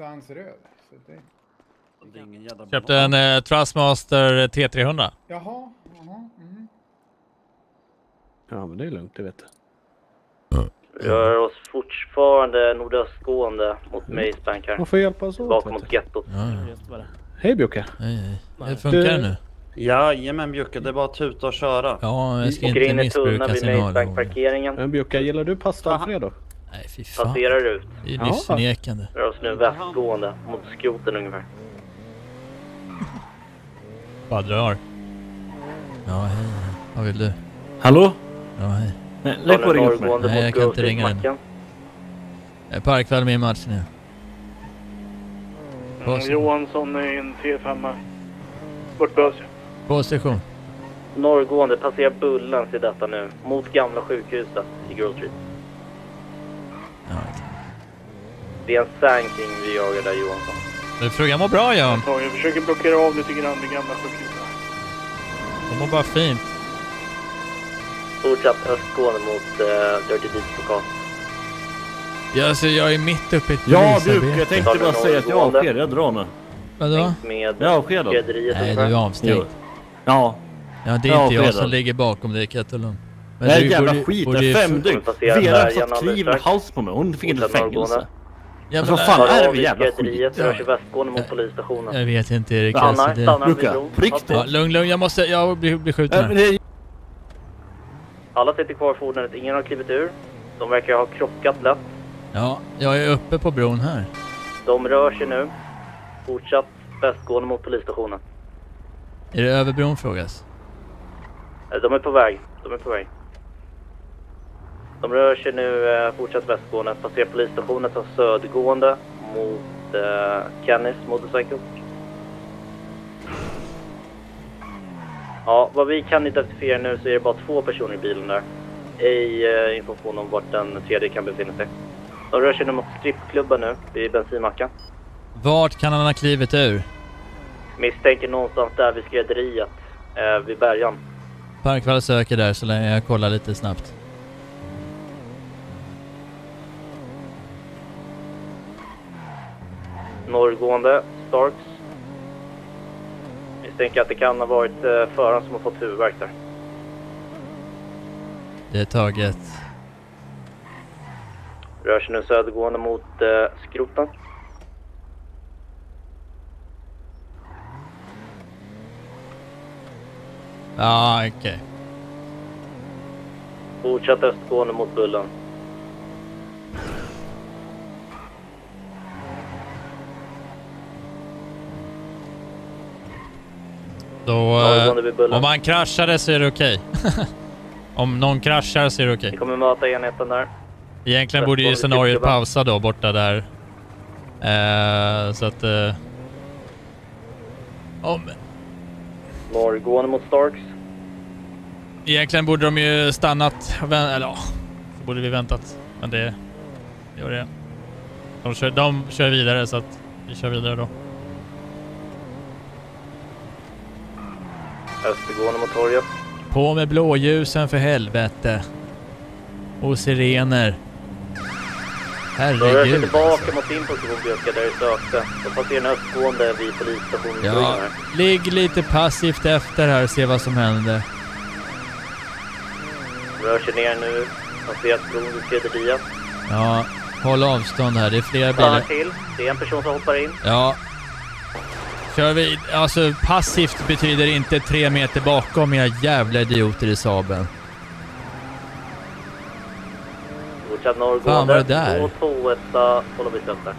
Köpte en eh, Trustmaster T trehundra. Jaha, jaha. Mm. Ja, men det är lugnt, det vet du. Rör oss fortfarande nordöstgående mot Maze Bank här. Man får hjälpas åt. Bakom mot gettot. Ja. Hej Bjocke. Hej, hej. Det funkar det nu? Jajamän Bjocke, det är bara att tuta och köra. Ja, jag ska och inte missbruka vid Maze Bank parkeringen. Men Bjocke, gillar du pasta Alfredo? Nej, fy fan. Passerar ut. Det är livsförnekande. Rör oss nu västgående mot skroten ungefär. Vad drar? Ja, hej. Vad vill du? Hallå? Ja, hej. Nej, lägg på ring upp mig. Nej, jag kan inte ringa den. Jag är parkväll med i matchen nu. Mm, Johansson i en T fem. Bortbös. På station. Norrgående, passerar Bullens i detta nu. Mot gamla sjukhuset i Grove Street. Ja. Det är en sanking vi jagar där, Johansson. Du frågar mår bra, Jan. Jag försöker blockera av lite grann det gamla sjukhuset. De mår bara fint. Fortsatt östgående mot uh, Dirty Deeds lokal. Ja, alltså jag är mitt uppe i ett Ja, polisarbete. Bjocke, jag tänkte bara säga att jag avskedar, jag drar nu. Vadå? Med jag avskedar. Nej, du är avstängd. Ja. Ja, det är jag inte jag avskedar. som ligger bakom dig, Kettelum. Men det är jävla skit, det är fem dygn. Vera har satt kniv i hals på mig, hon fick inte fängelse. Ja, alltså vad fan är det för jävla skit? Rör sig västgående mot polisstationen. Jag vet inte, Erik. Stannar, alltså, stannar det... vid bron. Ja, lugn, lugn, jag måste, jag blir, blir skjuten här. Äh, Alla sitter kvar i fordonet, ingen har klivit ur. De verkar ha krockat lätt. Ja, jag är uppe på bron här. De rör sig nu. Fortsatt västgående mot polisstationen. Är det över bron, frågas? De är på väg, de är på väg. De rör sig nu eh, fortsatt västgående, passerar polisstationen som södergående mot eh, Kennys motorcykel. Ja, vad vi kan identifiera nu så är det bara två personer i bilen där. Ej eh, information om vart den tredje kan befinna sig. De rör sig nu mot strippklubben nu, vid bensinmacken. Vart kan han ha klivit ur? Misstänker någonstans där vid skrädderiet, eh, vid bärgan. Parkväll söker där så länge jag kollar lite snabbt. Norrgående, Starks. Misstänker att det kan ha varit eh, föraren som har fått huvudvärk där. Det är taget. Rör sig nu södergående mot eh, skroten. Ja, okej. Okay. Fortsatt östgående mot Bullen. Då, eh, om man kraschade så är det okej. Okay. Om någon kraschar så är det okej. Okay. Vi kommer möta enheten där. Egentligen borde ju scenariot pausa då borta där. Eh, så att... Eh, om... Norrgående mot Starks. Egentligen borde de ju stannat. Eller ja, så borde vi väntat. Men det gör det. De kör, de kör vidare så att vi kör vidare då. Östergående mot torget. På med blåljusen för helvete. Och sirener. Herregud. Då rör sig tillbaka mot din position, Björka, där du sökte. Då passerar en östgående vid polisstationen. Ja, ligg lite passivt efter här och se vad som händer. Rör sig ner nu. Passerat bron vid skrädderiet. Ja, håll avstånd här. Det är flera bilar. till. Det är en person som hoppar in. Ja. Kör vi. Alltså passivt betyder inte tre meter bakom era jävla idioter i Saben. Fortsatt norrgående. Fan, var det där? Och två etta håller vi sönder.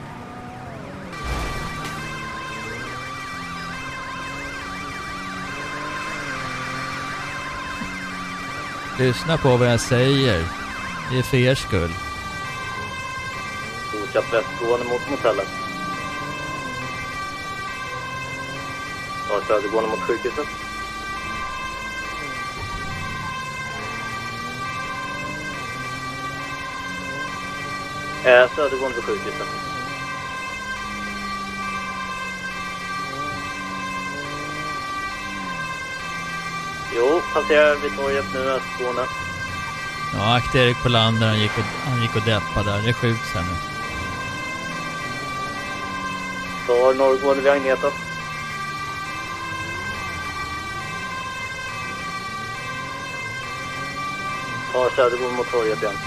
Lyssna på vad jag säger. Det är för er skull. Fortsatt västgående mot motellet. Tar södergående mot sjukhuset. Eh, södergående på sjukhuset. Jo, passerar vid torget nu, östgående. Ja, akta Erik på landet, han gick och, han gick och deppade där. Det skjuts här nu. Tar norrgående vid Agneta. Tar södergående mot torget igen.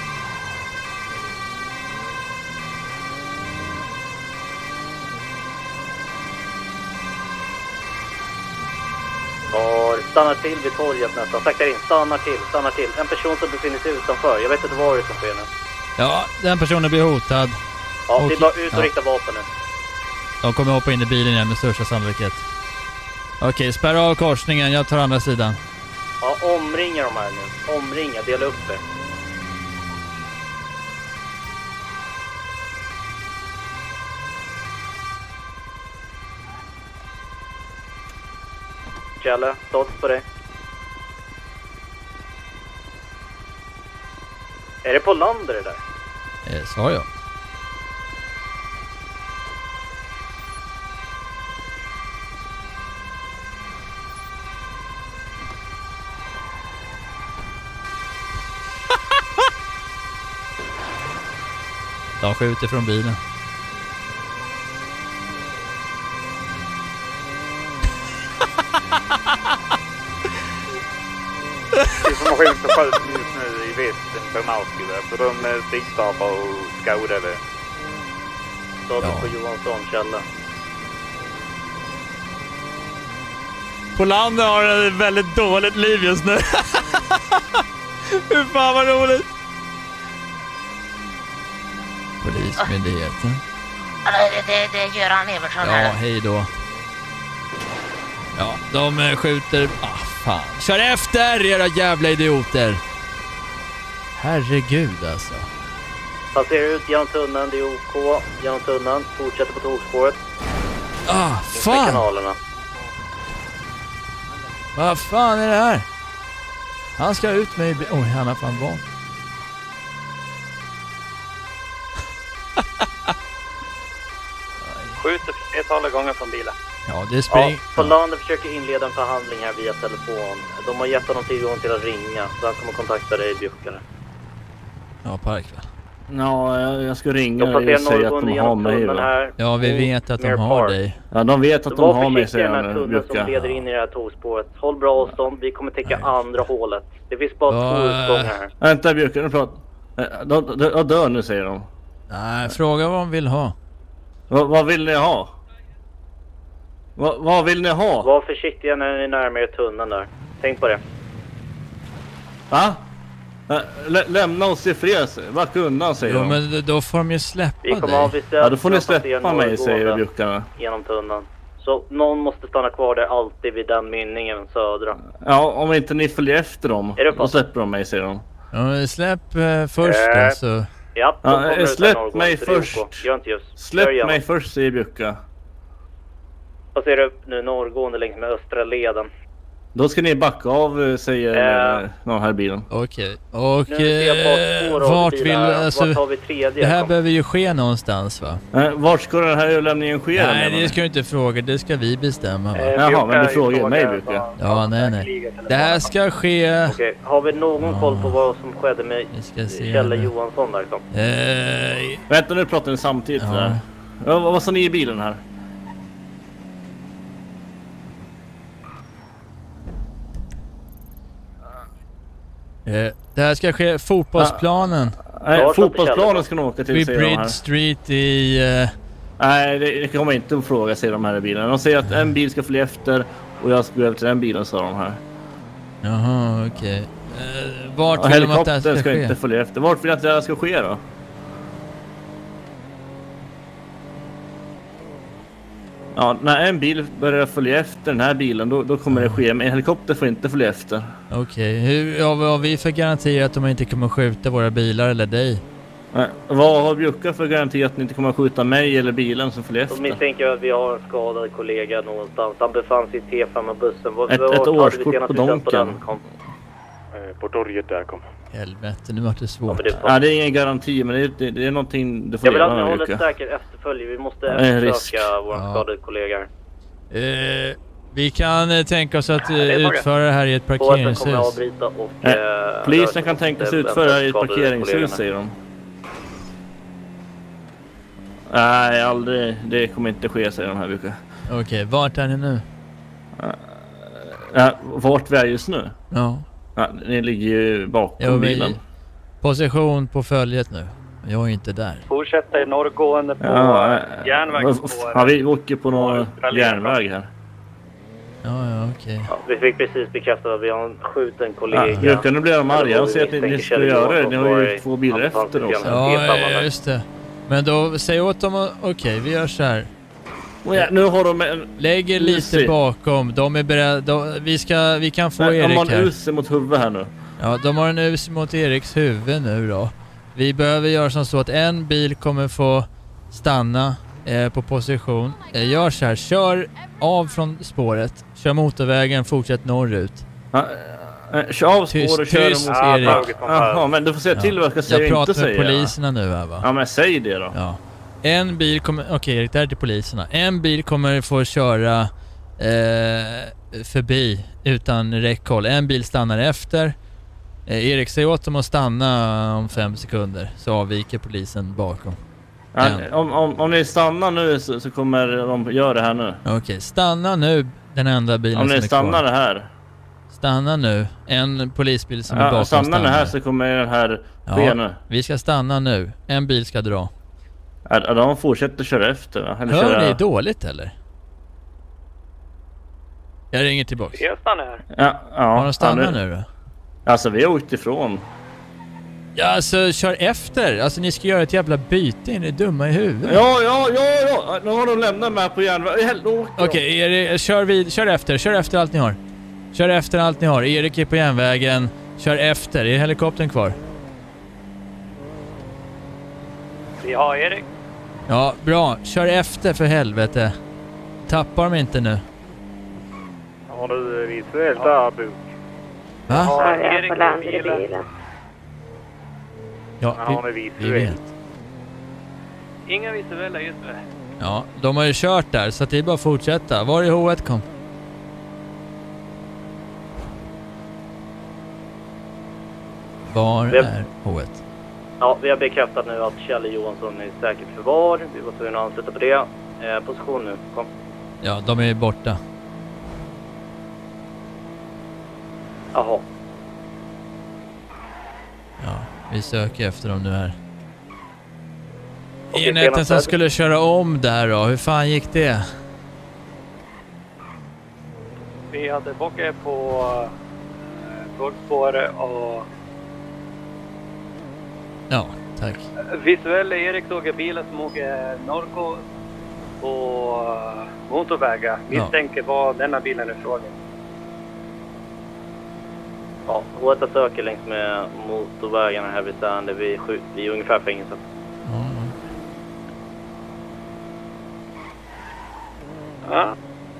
Tar, stannar till vid torget nästan. Saktar in, stannar till, stannar till. En person som befinner sig utanför. Jag vet inte vad det är som sker nu. Ja, den personen blir hotad. Ja, och, det är bara ut och ja. rikta vapen nu. De kommer hoppa in i bilen igen med största sannolikhet. Okej, spärra av korsningen. Jag tar andra sidan. Ja, omringa de här nu. Omringa, dela upp det. Kjelle, stopp på dig. Är det på Lander det där? Eh, sa jag. De skjuter från bilen. Information så skjuts just nu i västen på Markiva. Så de eh, siktar på skadade. Staden ja. På Johansson, Kjelle. På landet har ett väldigt dåligt liv just nu. Hur fan vad roligt. Polismyndigheten. Det, det, det är Göran Evertsson Ja, här. hej då. Ja, de eh, skjuter... Ah, fan. Kör efter, era jävla idioter. Herregud, alltså. Passerar ut genom tunneln, det är OK. Genom tunneln, fortsätter på tågspåret. Ah, fan. Kanalerna. Vad fan är det här? Han ska ut med... Oj, oh, han har fan varit. Skjuter ett hålla gånger från bilen. Ja, det spring... Ja, Falander försöker inleda en förhandling här via telefon. De har gett honom tillgång till att ringa, så han kommer kontakta dig, Bjuckare. Ja, parkväl. Ja, jag, jag ska ringa de och säga att de har mig då. Här ja, vi vet att de har Park. dig. Ja, de vet att de har mig, säger jag nu, Bjuckare. Som leder in i det här tågspåret. Håll bra avstånd, vi kommer täcka Nej. andra hålet. Det finns bara Va? två utgångar här. Vänta, Bjuckare, pratar. De, de, de dör nu, säger de. Nej, fråga vad de vill ha. Va, vad vill ni ha? Va, vad vill ni ha? Var försiktiga när ni närmar er tunneln där. Tänk på det. Va? Lä, lämna oss i fred. Vad kunde han, säger jo, de. men då får de ju släppa Vi kommer dig. Avvisa, ja, då får ni släppa mig, säger Bjuckarna. Genom tunneln. Så någon måste stanna kvar där alltid vid den mynningen, södra. Ja, om inte ni följer efter dem. Då släpper de mig, säger de. Ja, släpp eh, först äh. alltså. Ja, ja släpp mig först. Gör inte just. Släpp mig först, säger Bjucka. Och ser upp nu norrgående längs med östra leden. Då ska ni backa av, säger äh. någon här i bilen. Okej. Och eh, vart vill... Alltså, vart har vi tredje? Det här kom. behöver ju ske någonstans, va? Äh, vart ska den här överlämningen ske? Nej, det ska du inte fråga. Det ska vi bestämma, va? Eh, Jaha, men du frågar mig, Bjucka. Ja, nej, nej. Det här ska ske... Okej, har vi någon koll på vad som skedde med Kjelle Johansson där? Liksom? Eh... Vänta, nu pratar ni samtidigt. Ja. Ja, vad sa ni i bilen här? Det här ska ske fotbollsplanen. Ah, nej, fotbollsplanen ska ni åka till, vid Bridge Street i... Uh... Nej, det, det kommer inte att fråga, säger de här i bilen. De säger att en bil ska följa efter och jag ska gå över till den bilen, sa de här. Jaha, okej. Okay. Uh, vart ja, vill de att det här ska, ska ske? Inte följa efter. Vart vill att det här ska ske då? Ja, när en bil börjar följa efter den här bilen, då, då kommer det ske. Men en helikopter får inte följa efter. Okej, okay. Hur ja, vad har vi för garantier att de inte kommer skjuta våra bilar eller dig? Nej, vad har Bjucka för garanti att ni inte kommer att skjuta mig eller bilen som följer efter? De misstänker att vi har en skadad kollega någonstans. Han befann sig i T fem-bussen. Ett, ett årskort på Donken. På torget där kom. Helvete, nu var det svårt. Ja, det, är ja, det är ingen garanti, men det är, det är någonting du får jag vill leva att ni med. håller säker efterfölj. Vi måste eftersöka vår ja. skadade kollega. Eh, vi kan eh, tänka oss att eh, utföra det här i ett parkeringshus. Och, Nej, eh, polisen kan tänka sig utföra det här i ett parkeringshus, säger de. Nej, aldrig. Det kommer inte ske, säger de här Bjucka. Okej, okay, vart är ni nu? Ja, vart vi är just nu? Ja. Ja, ni ligger ju bakom jo, bilen. Position på följet nu. Jag är inte där. Fortsätta i norrgående på ja, järnväg. Ja, vi åker på någon järnväg här. Ja, ja, okej. Okay. Ja, vi fick precis bekräftat att vi har en skjuten kollega. Ja, jag kan nu bli de arga och säga att ni, ni skulle göra det. Ni har ju två bilar efter också. Ja, just det. Men då, säg åt dem, okej, okay, vi gör så här. Ja, nu har de en... Lägger lite bakom. De är beredda. De, vi, ska, vi kan få Nej, Erik här. De har en U S mot huvudet här nu. Ja, de har en U S mot Eriks huvud nu då. Vi behöver göra som så att en bil kommer få stanna eh, på position. Eh, gör så här. Kör av från spåret. Kör motorvägen, fortsätt norrut. Ja, äh, kör av spåret och kör tyst, mot Erik. Jaha, men du får säga till ja. vad jag ska säga. Jag pratar inte med säga. poliserna nu här, va? Ja, men säg det då. Ja. En bil kommer... Okej, okay, Erik, det här är till poliserna. En bil kommer få köra eh, förbi utan räckhåll. En bil stannar efter. Eh, Erik, säg åt dem att stanna om fem sekunder. Så avviker polisen bakom. Ja, om, om, om ni stannar nu så, så kommer de göra det här nu. Okej, okay, stanna nu den enda bilen om som är ni stannar kvar. Det här. Stanna nu. En polisbil som ja, är bakom stannar. Stannar det här så kommer den här ske ja, nu. Vi ska stanna nu. En bil ska dra. Ja, de fortsätter köra efter. Va? Eller hör köra... ni dåligt eller? Jag ringer tillbaka. Jag stannar här. Ja, ja. Har de stannat ja, nu då? Alltså vi har åkt ifrån. Ja, alltså kör efter. Alltså ni ska göra ett jävla byte. Är ni dumma i huvudet? Ja, ja, ja, ja. Nu har de lämnat med på järnvägen. Okej, okay, kör, vid, kör efter. Kör efter allt ni har. Kör efter allt ni har. Erik är på järnvägen. Kör efter. Är helikoptern kvar? Vi har Erik. Ja, bra. Kör efter för helvete. Tappar de inte nu. Har du visuellt där, Bok? Va? Ja, jag får landa i bilen. Ja, vi, vi vet. Inga visuella just nu. Ja, de har ju kört där så att det är bara att fortsätta. Var är H ett kom? Var vi har... är H ett? Ja, vi har bekräftat nu att Kjell Johansson är säkert förvar. Vi var tvungna att ansluta på det. Eh, position nu, kom. Ja, de är borta. Jaha. Ja, vi söker efter dem nu här. Enheten som skulle köra om där då, hur fan gick det? Vi hade bockat på äh, tågspåret och... Ja, tack. Visuell Erik såg bilen som åker norrgående på äh, motorvägar. Misstänker ja. vad denna bilen är frågan. Ja, H ett söker längs med motorvägarna här vid Sand. Vi, vi är ungefär fängelset. Ja. Ja.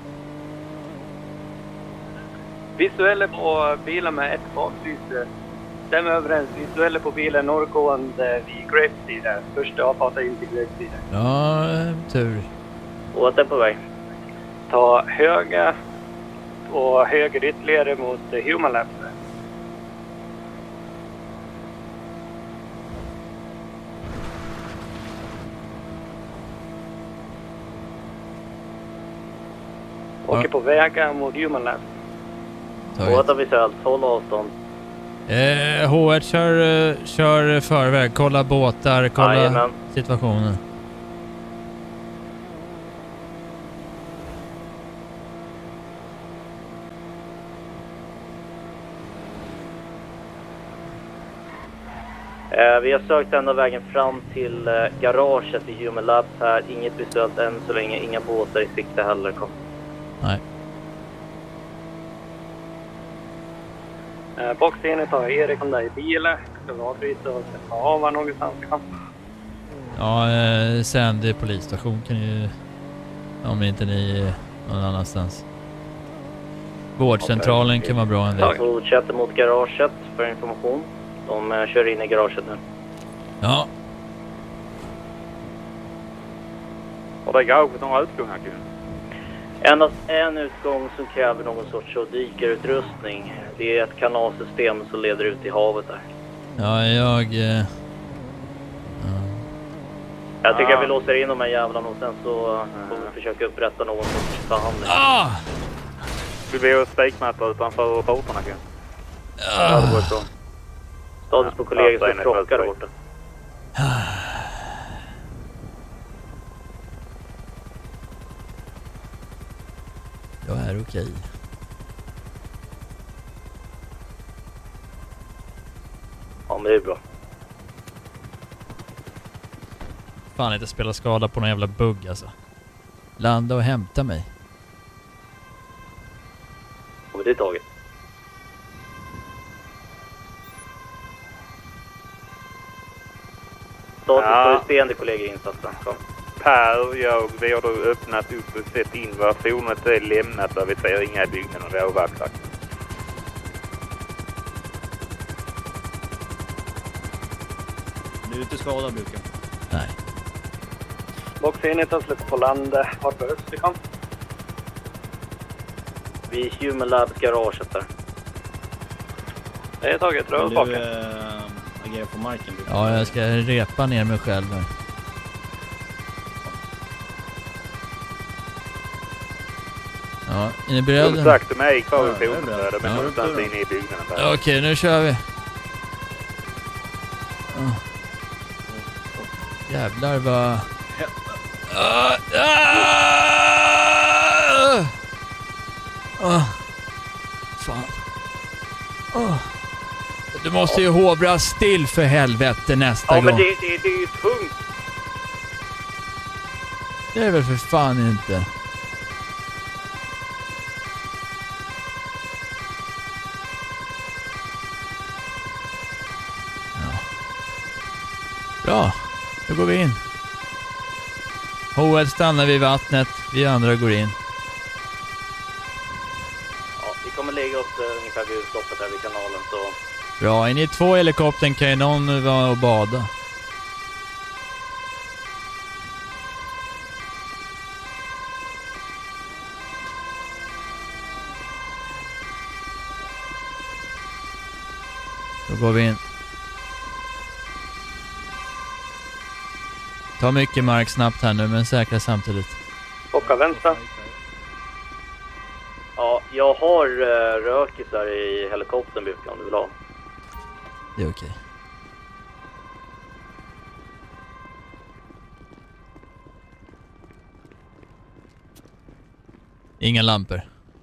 Visuella på bilen med ett baklyse. Stämmer överens. Visuella på bilen norrgående vid Graveside. Första avfarten in till Graveside. Ja, tur. H ett är på väg. Ta höga och höger ytterligare mot Human Labs. Åker på vägen mot Human Labs. H ett har visuellt, håll avstånd. Eh, H ett kör, kör förväg, kolla båtar, kolla Jajamän. situationen. Eh, vi har sökt ända vägen fram till eh, garaget i Human Labs här. Inget visuellt än så länge, inga båtar i sikte heller. Kom. Nej. Eh, Boxenhet har Erik om där i bilen. Ska vi avbryta och sätta av var någonstans vi kan. Ja, eh, Sandy polisstation kan ju... Om inte ni är någon annanstans. Vårdcentralen kan vara bra en del. Fortsätter mot garaget för information. De eh, kör in i garaget nu. Ja. Har det garaget några utgångar, kul? Endast en utgång som kräver någon sorts dykarutrustning. Det är ett kanalsystem som leder ut i havet där. Ja, jag... Eh, Jag tycker ah. vi låser in de här jävlarna och sen så får vi försöka upprätta någon sorts förhandling. Ah! Vill vi ha spikmattor utanför portarna, kul? Ah. Status på kollegor som krockar där borta. Jag är okej. Okay. Ja, men det är bra. Fan, inte spela skada på någon jävla bugg alltså. Landa och hämta mig. Ja, men det är taget. Status ja. På resterande kollegor i insatsen. Kom. Per, jag, vi har då öppnat upp och sett in vad fornet är lämnat där vi ser inga i byggnaden och vi avvaktar. Nu är inte skada, brukar. Nej. Boxenheten släpper på land. Vart behövs vi kan? Vid Human Labs garaget där. Det är taget, rör bakom. Du äh, agerar på marken. Ja, jag ska repa ner mig själv här. Ja, är ni beredda? Som sagt, de är kvar i fornet där, men någonstans inne i byggnaden där. Okej, okay, nu kör vi. Oh. Jävlar vad... Uh, uh, uh. Fan. Uh. Du måste ju hovra still för helvete nästa ja, gång. Ja, men det, det, det är ju tungt. Det är väl för fan inte. Ja. Bra, då går vi in. H L stannar vid vattnet, vi andra går in. Ja, vi kommer lägga oss uh, ungefär vid stoppet här vid kanalen så... Bra, in i två helikoptern kan ju någon vara och bada. Då går vi in. Ta mycket mark snabbt här nu, men säkra samtidigt. Bocka vänster. Ja, jag har uh, rökisar i helikoptern, Buka, om du vill ha. Det är okej. Inga lampor.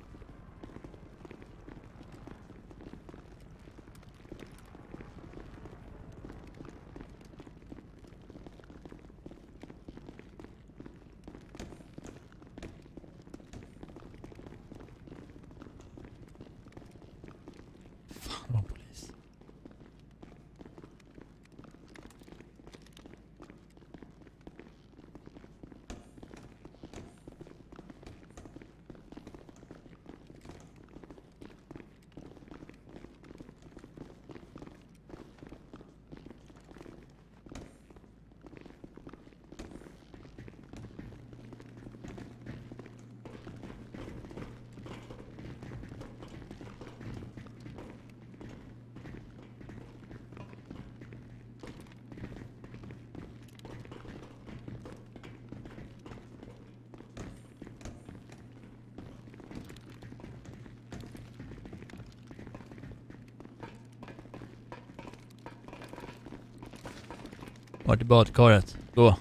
Vart är badkaret? Gå.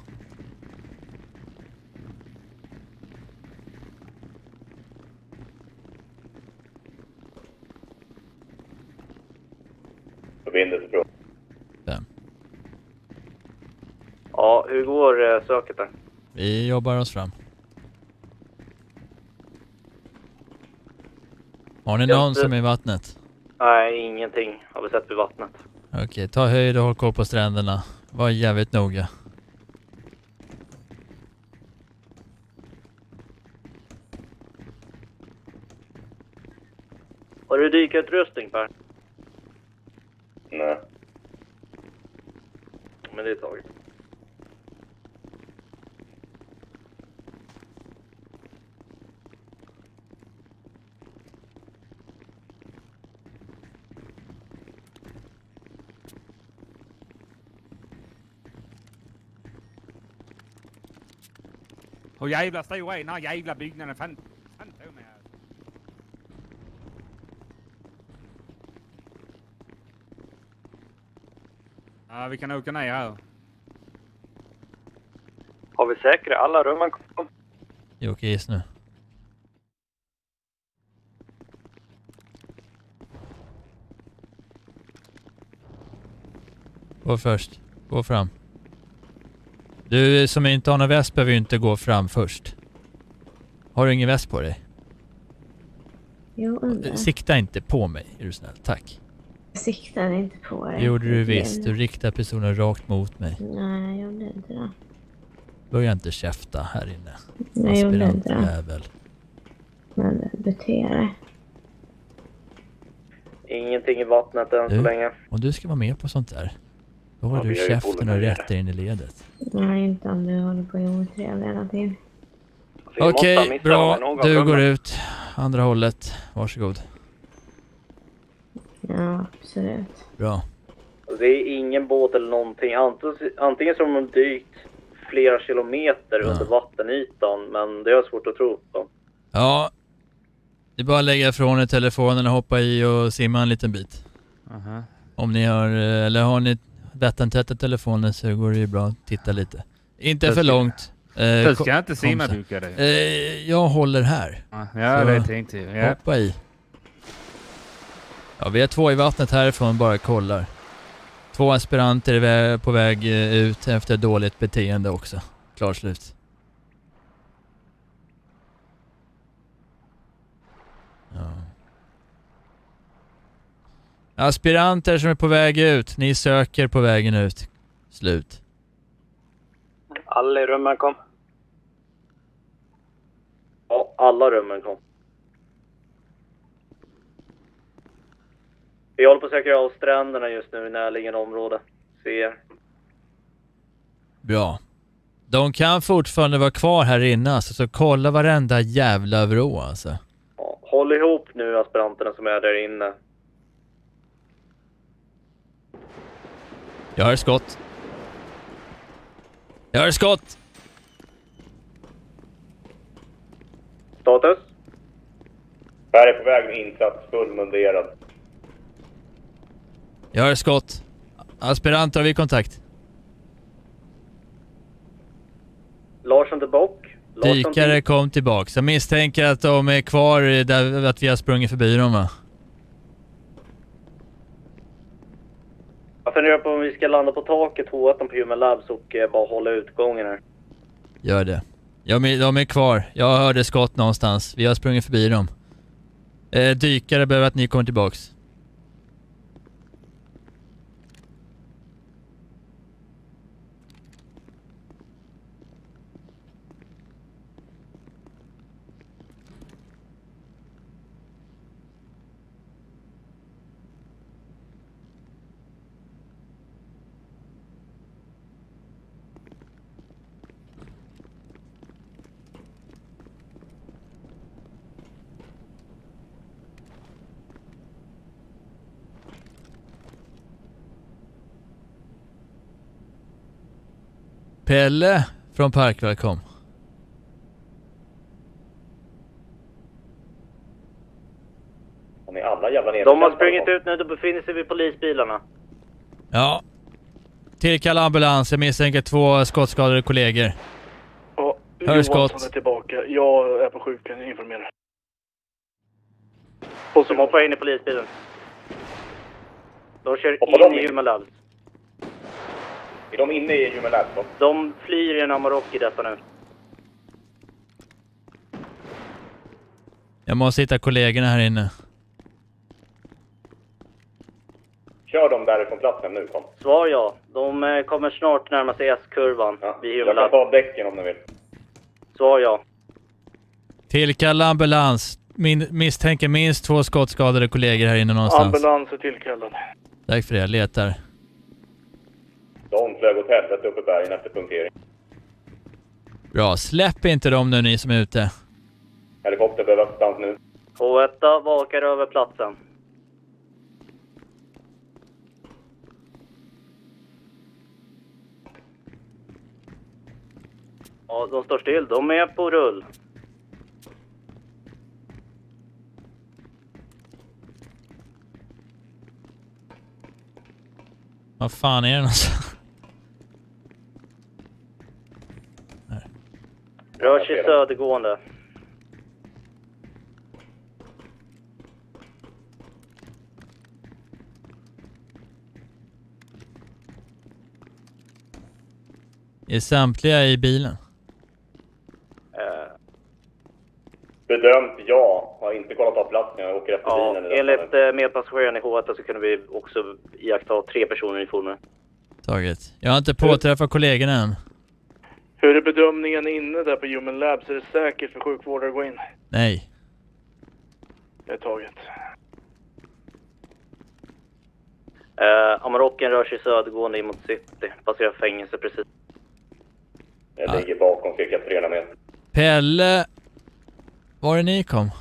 Förbindelseprov. Fem. Ja, hur går eh, söket där? Vi jobbar oss fram. Har ni någon som är i vattnet? Nej, ingenting har vi sett vid vattnet. Okej, ta höjd och håll koll på stränderna. Var jävligt noga. Har du dykutrustning, Per? Nej. Men det är taget. Hur jävla stor är den här jävla byggnaden? Fan, fan på mig här. Ja, vi kan åka ner här. Har vi säkrat alla rummen? Jocke, giss nu. Gå först. Gå fram. Du som inte har någon väst behöver ju inte gå fram först. Har du ingen väst på dig? Jo, undrar. Sikta inte på mig, är du snäll. Tack. Jag siktade inte på dig. Det gjorde du visst. Du riktade personen rakt mot mig. Nej, jag gjorde inte det. Börja inte käfta här inne. Nej, jag gjorde inte det. Jävel. Men bete dig. Ingenting i vattnet än Du, så länge. om du ska vara med på sånt där, då har Ja, du vi har ju käften bollen och här. rätter in i ledet. Nej, inte om du håller på att otrevlig hela tiden. Okej, bra. Du går ut. Andra hållet. Varsågod. Ja, absolut. Bra. Det är ingen båt eller någonting. Antingen, antingen som de dykt flera kilometer Ja. under vattenytan, men det är svårt att tro på. Ja. Det är bara att lägga ifrån er telefonen och hoppa i och simma en liten bit. Aha. Om ni har, eller har ni vattentäta telefonen så går det ju bra att titta lite. Inte Du för ska- långt. Eh, Du ska kom- inte simma, kom så. brukar det. Eh, jag håller här. Ja, Så det tänkte jag. Ja. Hoppa i. Ja, vi är två i vattnet härifrån, bara kollar. Två aspiranter är vä- på väg eh, ut efter dåligt beteende också. Klart slut. Ja. Aspiranter som är på väg ut. Ni söker på vägen ut. Slut. Alla i rummen kom. Ja, alla rummen kom. Vi håller på att söka av stränderna just nu i närliggande område. Ser. Bra. De kan fortfarande vara kvar här inne, alltså, så kolla varenda jävla vrå alltså. Ja, håll ihop nu aspiranterna som är där inne. Jag har skott. Jag har skott. Status? Här är på väg med insats, fullmunderad. Jag har skott. Aspirant, har vi kontakt? Larsson till bock. Larsson Dykare till... kom tillbaka. Jag misstänker att de är kvar där, att vi har sprungit förbi dem, va? Jag funderar på om vi ska landa på taket, tvåan på Human Labs och eh, bara hålla utgången här. Gör det. Ja, men de är kvar. Jag hörde skott någonstans. Vi har sprungit förbi dem. Eh, dykare behöver att ni kommer tillbaks. Pelle från Parkväg kom. Har ni alla jävla ner? De har sprungit ut nu, då befinner sig vid polisbilarna. Ja. Tillkalla ambulans. Jag misstänker två skottskadade kollegor. Ja, Hör Johansson skott. är tillbaka. Jag är på sjukan, informerar. Och som hoppar in i polisbilen. De kör Hoppar in de i in? Human Labs. Är de inne i Human Labs då? De flyr i en Amarok i detta nu. Jag måste hitta kollegorna här inne. Kör de därifrån platsen nu, kom. Svar ja. De eh, kommer snart närma sig S-kurvan. Ja, vid jag Human kan Labs. ta av däcken om ni vill. Svar ja. Tillkalla ambulans. Min, misstänker minst två skottskadade kollegor här inne någonstans. Ambulans är tillkallad. Tack för det, jag letar. De flög åt helvete uppe i bergen efter punktering. Bra, släpp inte dem nu ni som är ute. Helikopter behöver assistans nu. H ett vakar över platsen. Ja, de står still. De är på rull. Vad fan är det någonstans? Rör sig södergående. Är samtliga i bilen? Eh, Bedömt ja. Har inte kollat av platsen. Jag åker efter ja, bilen. enligt eh, medpassageraren i H ett så kunde vi också iaktta tre personer i fordonet. Taget. Jag har inte påträffat kollegorna än. Hur är bedömningen inne där på Human Labs? Är det säkert för sjukvårdare att gå in? Nej. Det är taget. Eh, Amaroken rör sig södergående in mot city. Passerar fängelse precis. Jag Ja. ligger bakom cirka trehundra meter. Pelle, var är ni kom?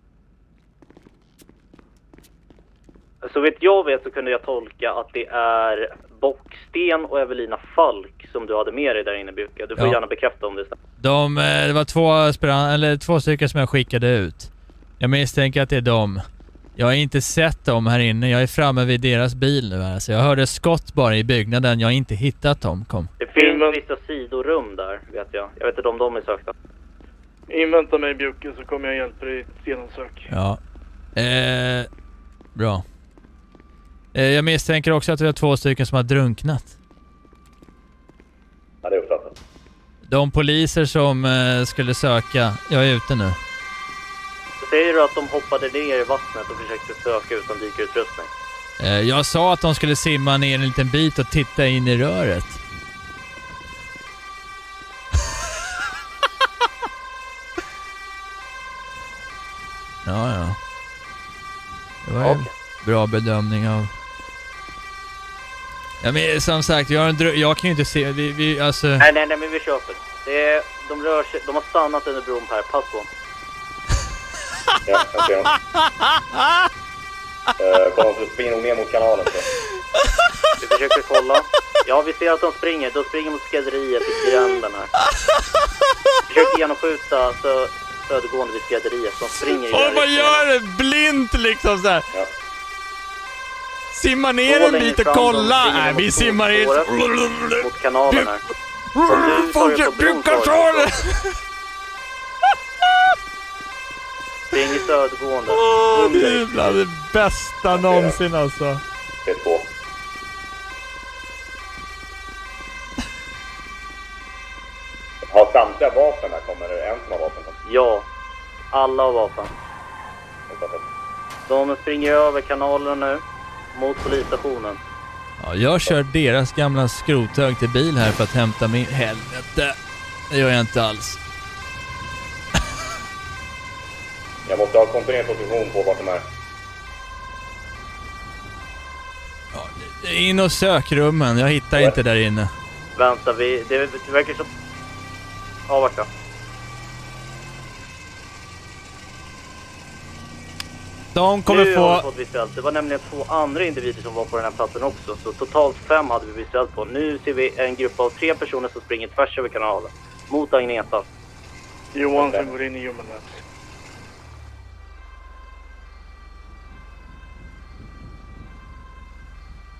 Så vet jag vet så kunde jag tolka att det är Bocksten och Evelina Falk som du hade med dig där inne, Bjuka. Du får Ja. gärna bekräfta om det stämmer. De, eh, det var två, aspiran- eller två stycken som jag skickade ut. Jag misstänker att det är dem. Jag har inte sett dem här inne. Jag är framme vid deras bil nu. Alltså. Jag hörde skott bara i byggnaden. Jag har inte hittat dem. Kom. Det finns vissa sidorum där, vet jag. Jag vet inte om de är sökta. Invänta mig, Bjuke, så kommer jag hjälpa dig i ett genomsök. Ja. Eh, bra. Eh, jag misstänker också att vi har två stycken som har drunknat. Ja, det är uppfattat. De poliser som eh, skulle söka. Jag är ute nu. Säger du att de hoppade ner i vattnet och försökte söka utan dykutrustning? Eh, jag sa att de skulle simma ner en liten bit och titta in i röret. Ja, ja. Det var en Okej. bra bedömning av... Ja, men som sagt, jag, har en drö- jag kan ju inte se... Vi, vi, alltså... Nej, nej, nej, men vi köper. Det är, de rör sig, de har stannat under bron här. Pass på. Ja, jag ser dem. Uh, Kommer de springer nog ner mot kanalen. Så. Vi försöker kolla. Ja, vi ser att de springer. De springer mot skrädderiet i gränden här. Försöker genomskjuta så södergående vid skrädderiet. De springer i Åh, den vad riktningen. gör det? Blint liksom så här. Ja. Simma ner Så en länge bit och fram, de kolla. springer Nej, mot vi simmar i... spåret mot kanalen här. du tar det på bron, Brukar ta det! Springer södergående. Åh, det är bland det bästa någonsin alltså. Det är två. Har samtliga vapen där? Kommer det en som har vapen? Ja, alla har vapen. De springer över kanalen nu mot polisstationen. Ja, jag kör deras gamla skrothög till bil här för att hämta min... Helvete! Det gör jag inte alls. Jag måste ha kontinuerlig position på vart de är. Ja, in och sök rummen. Jag hittar inte där inne. Vänta, vi, det, det verkar som... Avvakta. De kommer nu få... har vi fått visuellt. Det var nämligen två andra individer som var på den här platsen också. Så totalt fem hade vi visuellt på. Nu ser vi en grupp av tre personer som springer tvärs över kanalen. Mot Agneta. Johansson går in i Human Labs.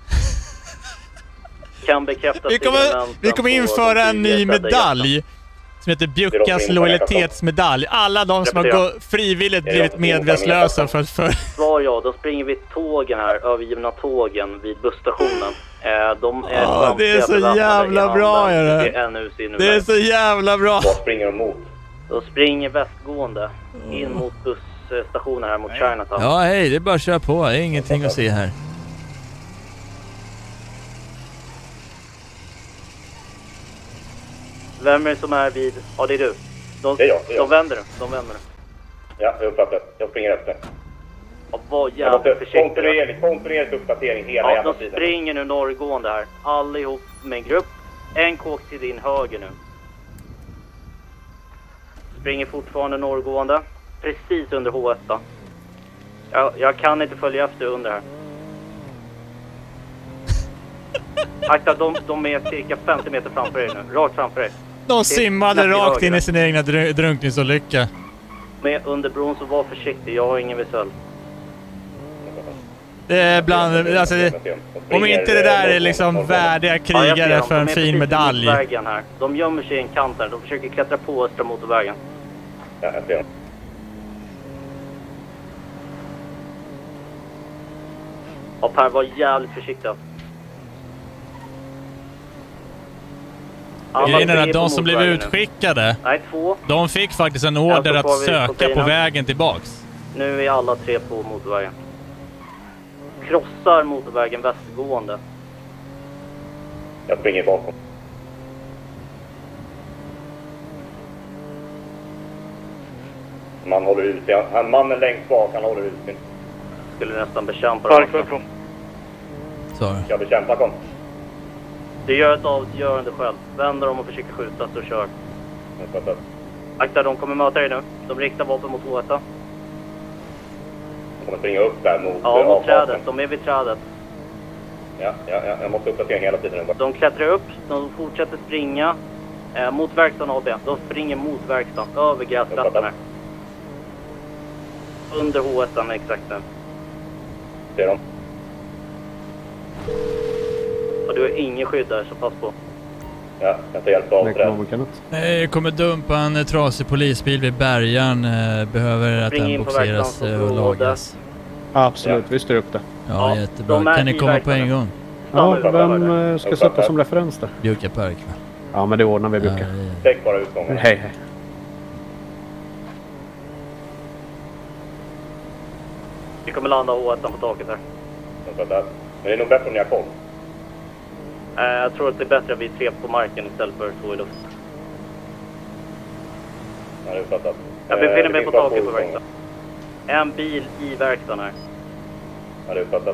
Kan bekräfta Vi kommer, vi kommer införa en ny medalj. som heter Bjuckas lojalitetsmedalj. Alla de som har gått frivilligt blivit medvetslösa för att för... Svar ja, då springer vi tågen här, övergivna tågen vid busstationen. Eh, de är ah, det är så jävla bra är det. Det är, N U C det är så jävla bra. Vad springer de mot? De springer västgående in mot busstationen här mot Chinatown. Ja, hej, det är bara att köra på. Det är ingenting att se här. Vem är det som är vid... Ja, det är du. De, det är jag, det är jag. De vänder du. De vänder du. Ja, jag uppfattar. Jag springer efter. Ja, vad jävla försiktigt. Kontinuerligt, kontinuerligt uppdatering hela ja, jävla de tiden. springer nu norrgående här. Allihop med en grupp. En kåk till din höger nu. Springer fortfarande norrgående. Precis under H ett. Jag, jag kan inte följa efter under här. Akta, de, de är cirka femtio meter framför er nu. Rakt framför er. De simmade rakt in i sin egna dr drunkningsolycka. Med under bron så var försiktig. Jag har ingen visuell. Det är bland... Alltså det, om inte det där är liksom värdiga krigare ja, för en fin medalj. Här. De gömmer sig i en kant här. De försöker klättra på östra motorvägen. Ja, jag ser dem. Ja, Per var jävligt försiktig. Grejen är att de som blev utskickade, nej, två. de fick faktiskt en order att söka på vägen tillbaks. Nu är alla tre på motorvägen. Krossar motorvägen västgående. Jag springer bakom. Man håller ut. Han, mannen längst bak, han håller ut. Skulle nästan bekämpa dem. Så. Jag bekämpar dem. Du gör ett avgörande själv. Vänder dem och försöker skjuta så kör. Akta, de kommer möta dig nu. De riktar vapen mot H ett. De kommer springa upp där mot... Ja, mot trädet. De är vid trädet. Ja, ja, ja, jag måste uppdatera hela tiden. De klättrar upp. De fortsätter springa eh, mot verkstaden A B. De springer mot verkstaden. Över gräsflätten här. Under H ett exakt nu. Ser de. Och du har ingen skydd där, så pass på. Ja, jag tar hjälp av det. Nej, jag kommer dumpa en trasig polisbil vid Bergan. Behöver att den boxeras och lagas. Absolut, vi styr upp det. Ja, ja, jättebra. Kan ni komma på en gång? Ja, vem ska sätta som referens där? Bjuka på ikväll. Ja, men det ordnar vi, Bjuka. Täck bara utgången. Hej, hej. Vi kommer landa H ett på taket här. Men det är nog bättre om ni har koll. Jag tror att det är bättre att vi är tre på marken istället för två i luft. Ja, det är uppfattat. Jag befinner mig på taket på verkstaden. En bil i verkstaden här. Ja, det är uppfattat.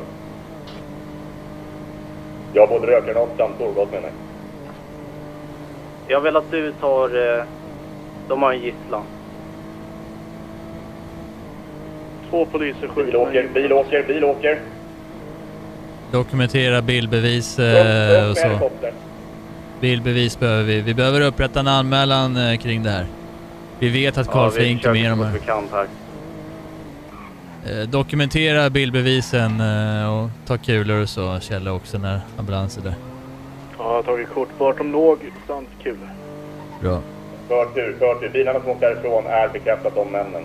Jag har både rökgranat samt tårgas med mig. Jag vill att du tar... De har en gisslan. Två poliser skjuter. Bil åker, bil åker, bil åker. Dokumentera bildbevis eh, och så. Bildbevis behöver vi. Vi behöver upprätta en anmälan eh, kring det här. Vi vet att Carl ja, Flink är med de här. här. Eh, dokumentera bildbevisen eh, och ta kulor och så. Källa också när ambulansen där. Ja, jag har tagit kort vart de låg. Sant kul. Bra. Förtur, förtur. Bilarna som åker därifrån är bekräftat om männen.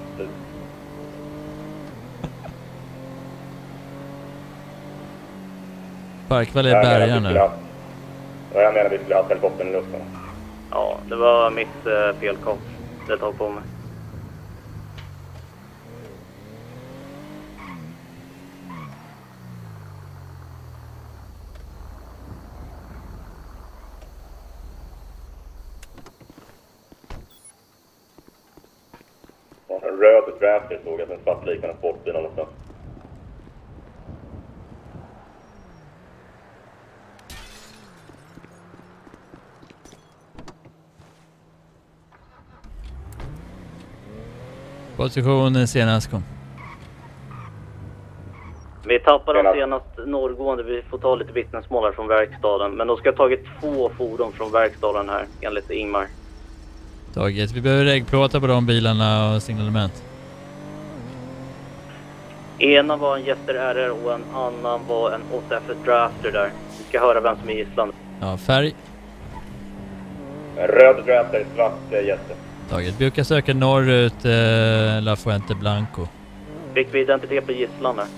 Parkväll är Bergan nu. Ja, jag menar vi skulle ha helikoptern i luften. Ja, det var mitt eh, felkopp. Det tar på mig. En röd Raptor såg jag, en svart liknande sportbil någonstans. Positionen senast kom. Vi tappar de senast norrgående. Vi får ta lite vittnesmål här från verkstaden. Men de ska ha tagit två fordon från verkstaden här, enligt Ingmar. Taget. Vi behöver regplåtar på de bilarna och signalement. Ena var en Jester R R och en annan var en åtta F ett Drafter där. Vi ska höra vem som är gisslan. Ja, färg. Röd Raptor, svart äh, jätte. Taget. Brukar söka norrut eh, La Fuente Blanco. Fick vi identitet på gisslan här?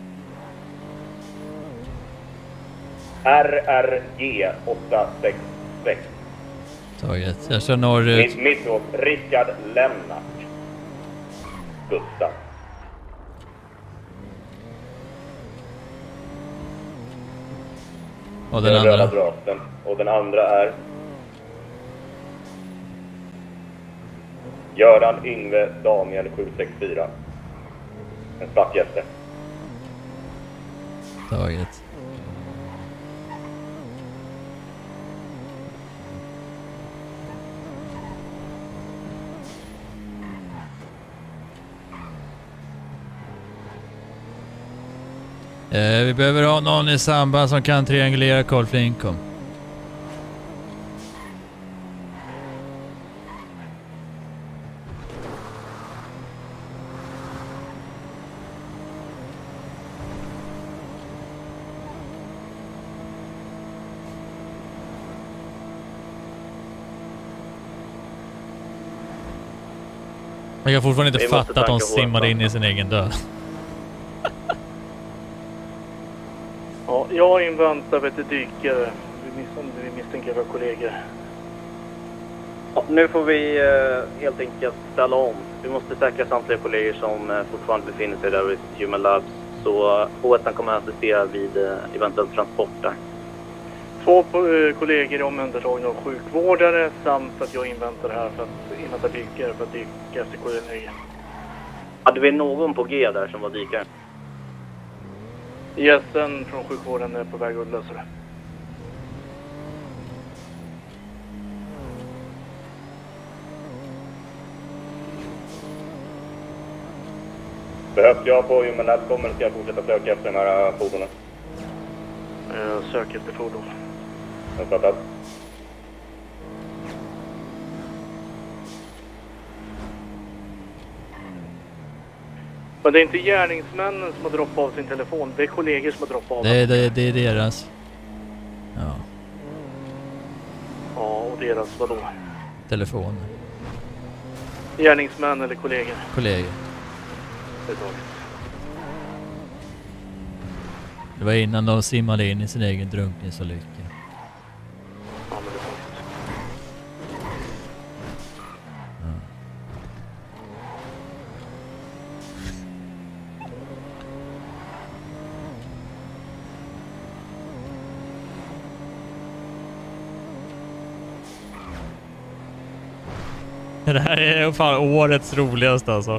R R G åtta sex sex. Taget. Jag kör norrut. Mitt, mitt åt Rickard Lennart. Gustav. Och den, den andra? Drasten. Och den andra är Göran Yngve Daniel sju sex fyra. En svart jätte. Taget. Eh, vi behöver ha någon i samband som kan triangulera Carl Flinkom. Jag kan fortfarande inte fatta att de simmade in i sin egen död. Ja, jag inväntar vet du, dykare. Vi, mis vi misstänker våra kollegor. Ja, nu får vi eh, helt enkelt ställa om. Vi måste säkra samtliga kollegor som eh, fortfarande befinner sig där vid Human Labs. Så H ett kommer att assistera vid eh, eventuell transport där. Två eh, kollegor är omhändertagna av sjukvårdare samt att jag inväntar här för att invänta dykare för att dyka efter kollegor. Hade vi någon på G där som var dykare? Gästen från sjukvården är på väg att lösa det. Behövs jag på Human Labs kommer ska jag fortsätta söka efter de här fordonen. Jag söker efter fordon. Jag fattar. Men det är inte gärningsmännen som har droppat av sin telefon. Det är kollegor som har droppat av. Det, det, det är deras. Ja. Ja, och deras vadå? Telefon. Gärningsmän eller kollegor? Kollegor. Det är dåligt. Det var innan de simmade in i sin egen drunkningsolycka. Ja, men det är dåligt. Ja. Det här är fan årets roligaste alltså.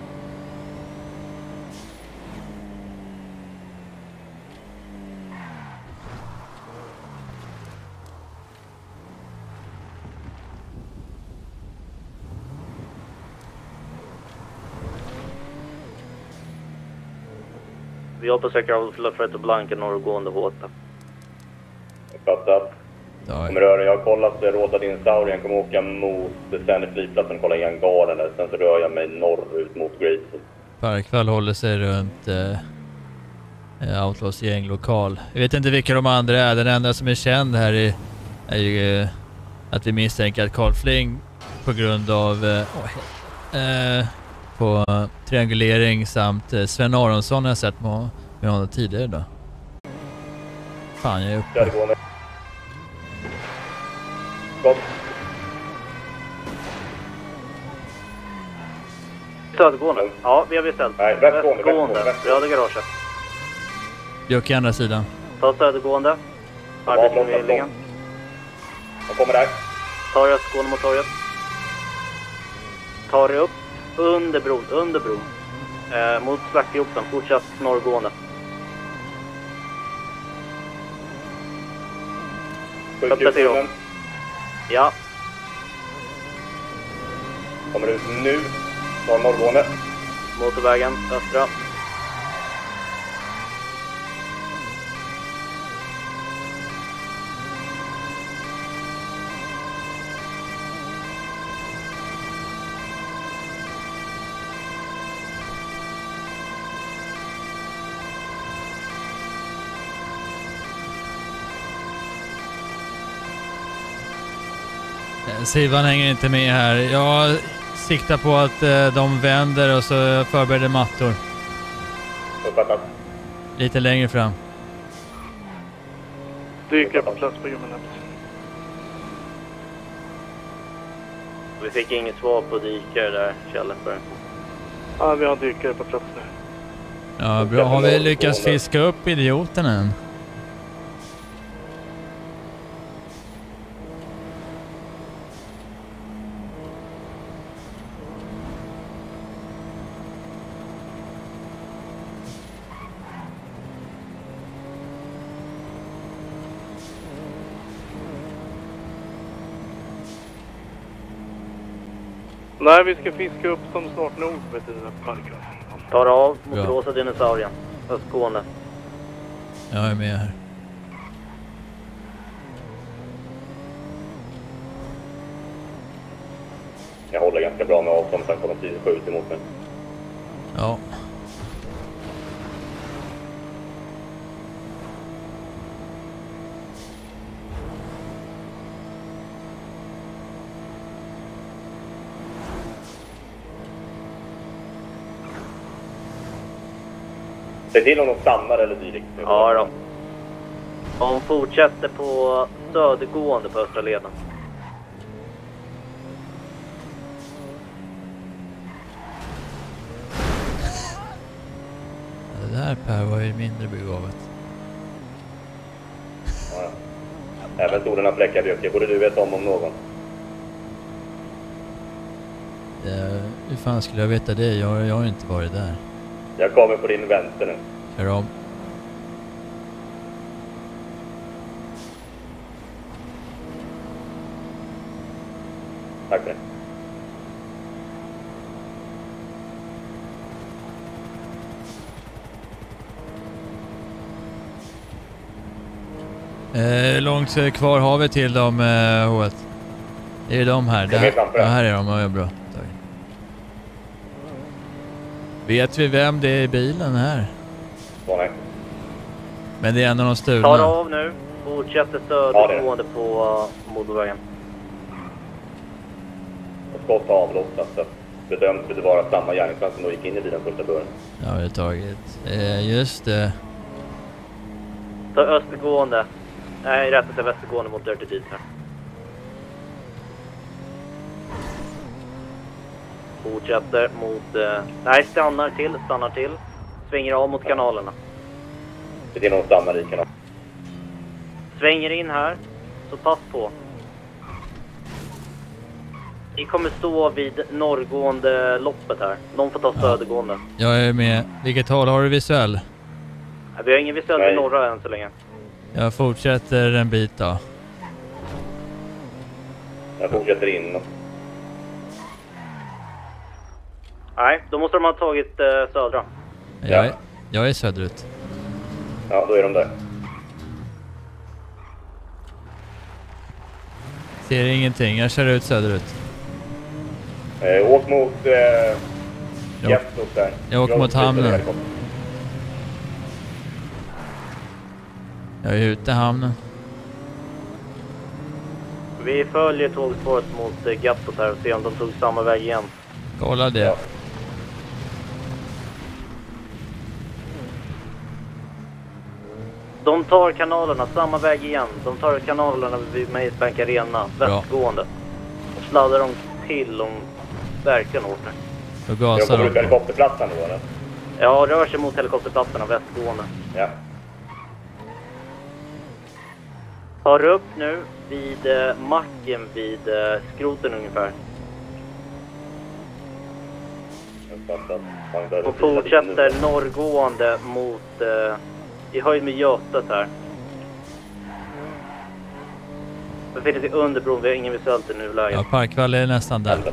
Vi har på säkra av Lafayette och Blanca norrgående H åtta. Fattat. Kommer röra, jag har kollat rosa dinosaurien, kommer åka mot Sandy flygplatsen och kolla i hangaren där. Sen så rör jag mig norrut mot Gracie. Parkvall håller sig runt eh, Outlaws gänglokal. Jag vet inte vilka de andra är. Den enda som är känd här är, är ju eh, att vi misstänker att Carl Fling på grund av eh, eh, på triangulering samt eh, Sven Aronsson har jag sett med, med honom tidigare då. Fan, jag är uppe. Gott. Södergående? Ja, vi har beställt. Nej, västgående. Västgående. Röda garaget. Björk i andra sidan. Ta södergående. Arbetsförmedlingen. Jag kommer där. Ta östgående mot torget. Ta dig upp. Under bron. Under bron. Eh, mot Slackgropen. Fortsatt norrgående. Sjukhusen. Ja. Kommer ut nu. Norr norrgående. Motorvägen. Östra. Sivan hänger inte med här. Jag siktar på att eh, de vänder och så förbereder mattor. Uppfattat. Lite längre fram. Dyker på plats på gymmen. Vi fick inget svar på dykare där, Källeberg. Ja, vi har dykare på plats nu. Ja, bra. Har vi lyckats fiska upp idioten än? Nej, vi ska fiska upp som snart nog, vet du, parken. Tar av mot Ja. rosa dinosaurien. Östskåne. Jag är med här. Jag håller ganska bra med avstånd, sen kommer tio skjut emot mig. Ja. Se till om de stannar eller dylikt. Ja då. De fortsätter på södergående på östra leden. Det där Per var ju mindre begåvat. Ja, ja. Även solen fläckar björk. Det borde du veta om om någon. Det, hur fan skulle jag veta det? Jag, jag har inte varit där. Jag kommer på din vänster nu. Kör om. Tack för det. Eh, långt kvar har vi till dem, eh, H ett. Det är de här. Jag är framför Ja, det. här är de. Ja, bra. Tack. Vet vi vem det är i bilen här? Så nej. Men det är en av de stulna. Tar av nu. Fortsätter södergående på uh, motorvägen. Och skott avlossat, så bedöms det vara samma gärningsman som då gick in i bilen första början. Ja, det är taget. Eh, just det. Så östergående. Nej, rätt till västergående mot Dirty Deeds här. Fortsätter mot... Eh, nej, stannar till, stannar till. Svänger av mot kanalerna. Det är någon stannar i kanalen. Svänger in här, så pass på. Ni kommer stå vid norrgående loppet här. De får ta södergående. Jag är med. Vilket håll har du visuell? Nej, vi har ingen visuell i norra än så länge. Jag fortsätter en bit då. Jag fortsätter in. Nej, då måste de ha tagit eh, södra. Jag är, jag är söderut. Ja, då är de där. Ser ingenting. Jag kör ut söderut. Eh, åk mot eh, Gettos där. Jag åker mot hamnen. Jag är ute i hamnen. Vi följer tågspåret mot eh, Gattot här och ser om de tog samma väg igen. Kolla det. Ja. De tar kanalerna, samma väg igen. De tar kanalerna vid Macebank Arena, västgående. Och sladdar de till om verkligen åt nu. Då gasar de. Jag kommer helikopterplatsen då, eller? Ja, rör sig mot helikopterplatserna, västgående. Ja. Tar upp nu vid eh, macken vid eh, skroten ungefär. Och fortsätter norrgående mot eh, i höjd med Götet här. Befinner sig under bron, vi har ingen visuellt i nuläget. Ja, Parkvall är nästan där.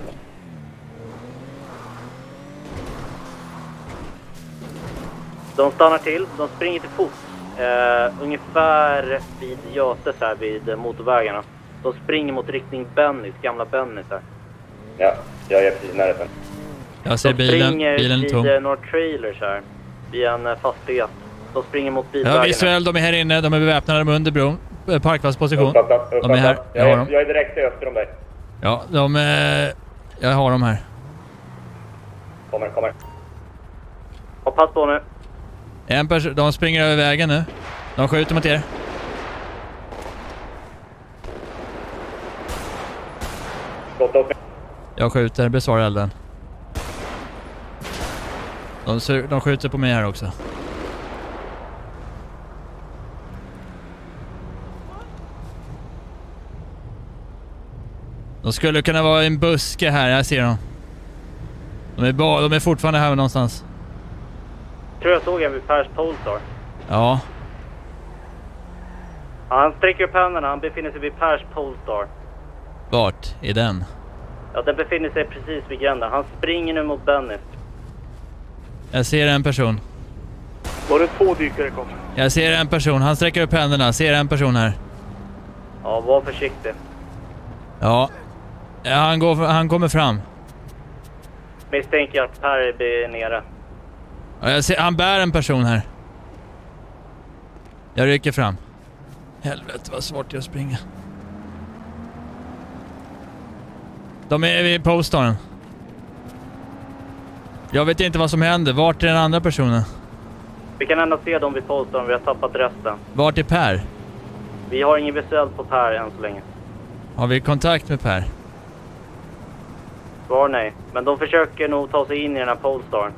De stannar till, de springer till fot. Eh, ungefär vid Götet här vid motorvägarna. De springer mot riktning Bennys, gamla Bennys här. Ja, jag är precis i närheten. Jag ser de bilen, bilen är tom. De springer vid några trailers här, vid en eh, fastighet. De springer mot bilvägarna. Ja, visuell, de är här inne, de är beväpnade, de är under bron. Parkvallsposition. Uppfattat, uppfattat. De är här, jag, jag, har är, jag är direkt öster om dig. Ja, de... Eh, jag har dem här. Kommer, kommer. Ha pass på nu. En person, de springer över vägen nu. De skjuter mot er. Skott upp. Jag skjuter, besvarar elden. De, de skjuter på mig här också. De skulle kunna vara i en buske här, jag ser dem. De är, ba, de är fortfarande här någonstans. Tror jag såg en vid Pers Polestar. Ja. Ja, han sträcker upp händerna, han befinner sig vid Pers Polestar. Vart är den? Ja, den befinner sig precis vid gränden. Han springer nu mot Bennis. Jag ser en person. Var det två dykare kom? Jag ser en person, han sträcker upp händerna. Ser en person här. Ja, var försiktig. Ja, ja han, går, han kommer fram. Misstänker att Per är nere. Ja, jag ser, han bär en person här. Jag rycker fram. Helvete vad svårt jag springer. De är vid postaren. Jag vet inte vad som händer. Vart är den andra personen? Vi kan ändå se dem vid postaren. Vi har tappat resten. Vart är Per? Vi har ingen visuellt på Per än så länge. Har vi kontakt med Per? Svar nej. Men de försöker nog ta sig in i den här Polestaren.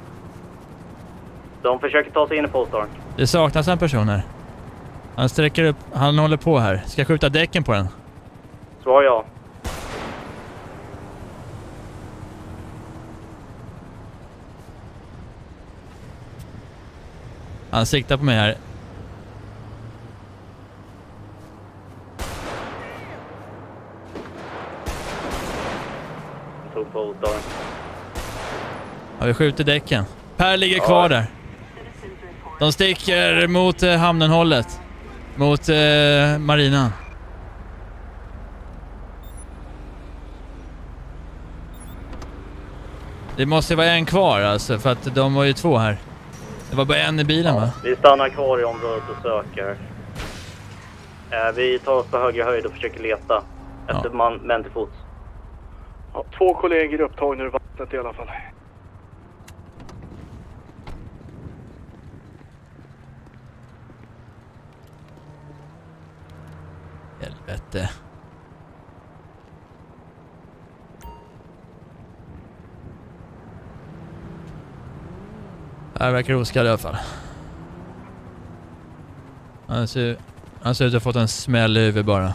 De försöker ta sig in i Polestaren. Det saknas en person här. Han sträcker upp, han håller på här. Ska jag skjuta däcken på den? Svar ja. Han siktar på mig här. Tog Polestaren. Ja, vi skjuter däcken. Per ligger kvar där. De sticker mot eh, hamnenhållet. Mot eh, marinan. Det måste vara en kvar alltså, för att de var ju två här. Det var bara en i bilen, ja, va? Vi stannar kvar i området och söker. Eh, vi tar oss på högre höjd och försöker leta efter ja. man, män till fots. Ja, två kollegor upptagna ur vattnet i alla fall. Helvete. Det här verkar oskadd i alla fall. Han ser, han ser ut att ha fått en smäll i huvudet bara.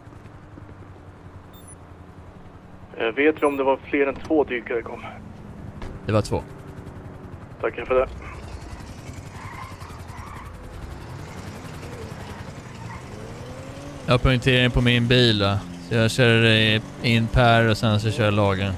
Jag vet du om det var fler än två dykare kom? Det var två. Tackar för det. Jag har punktering på min bil då. Så jag kör in Per och sen så kör jag lager.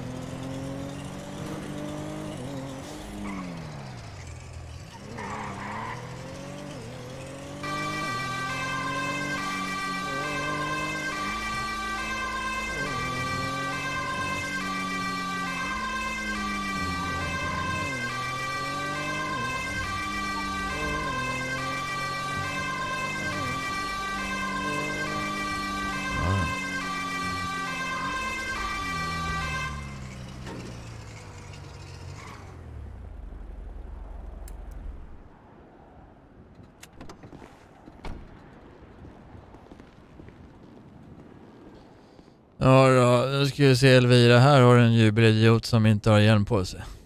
Ja då, då ska vi se Elvira. Här har en jubelidiot som inte har hjälm på sig.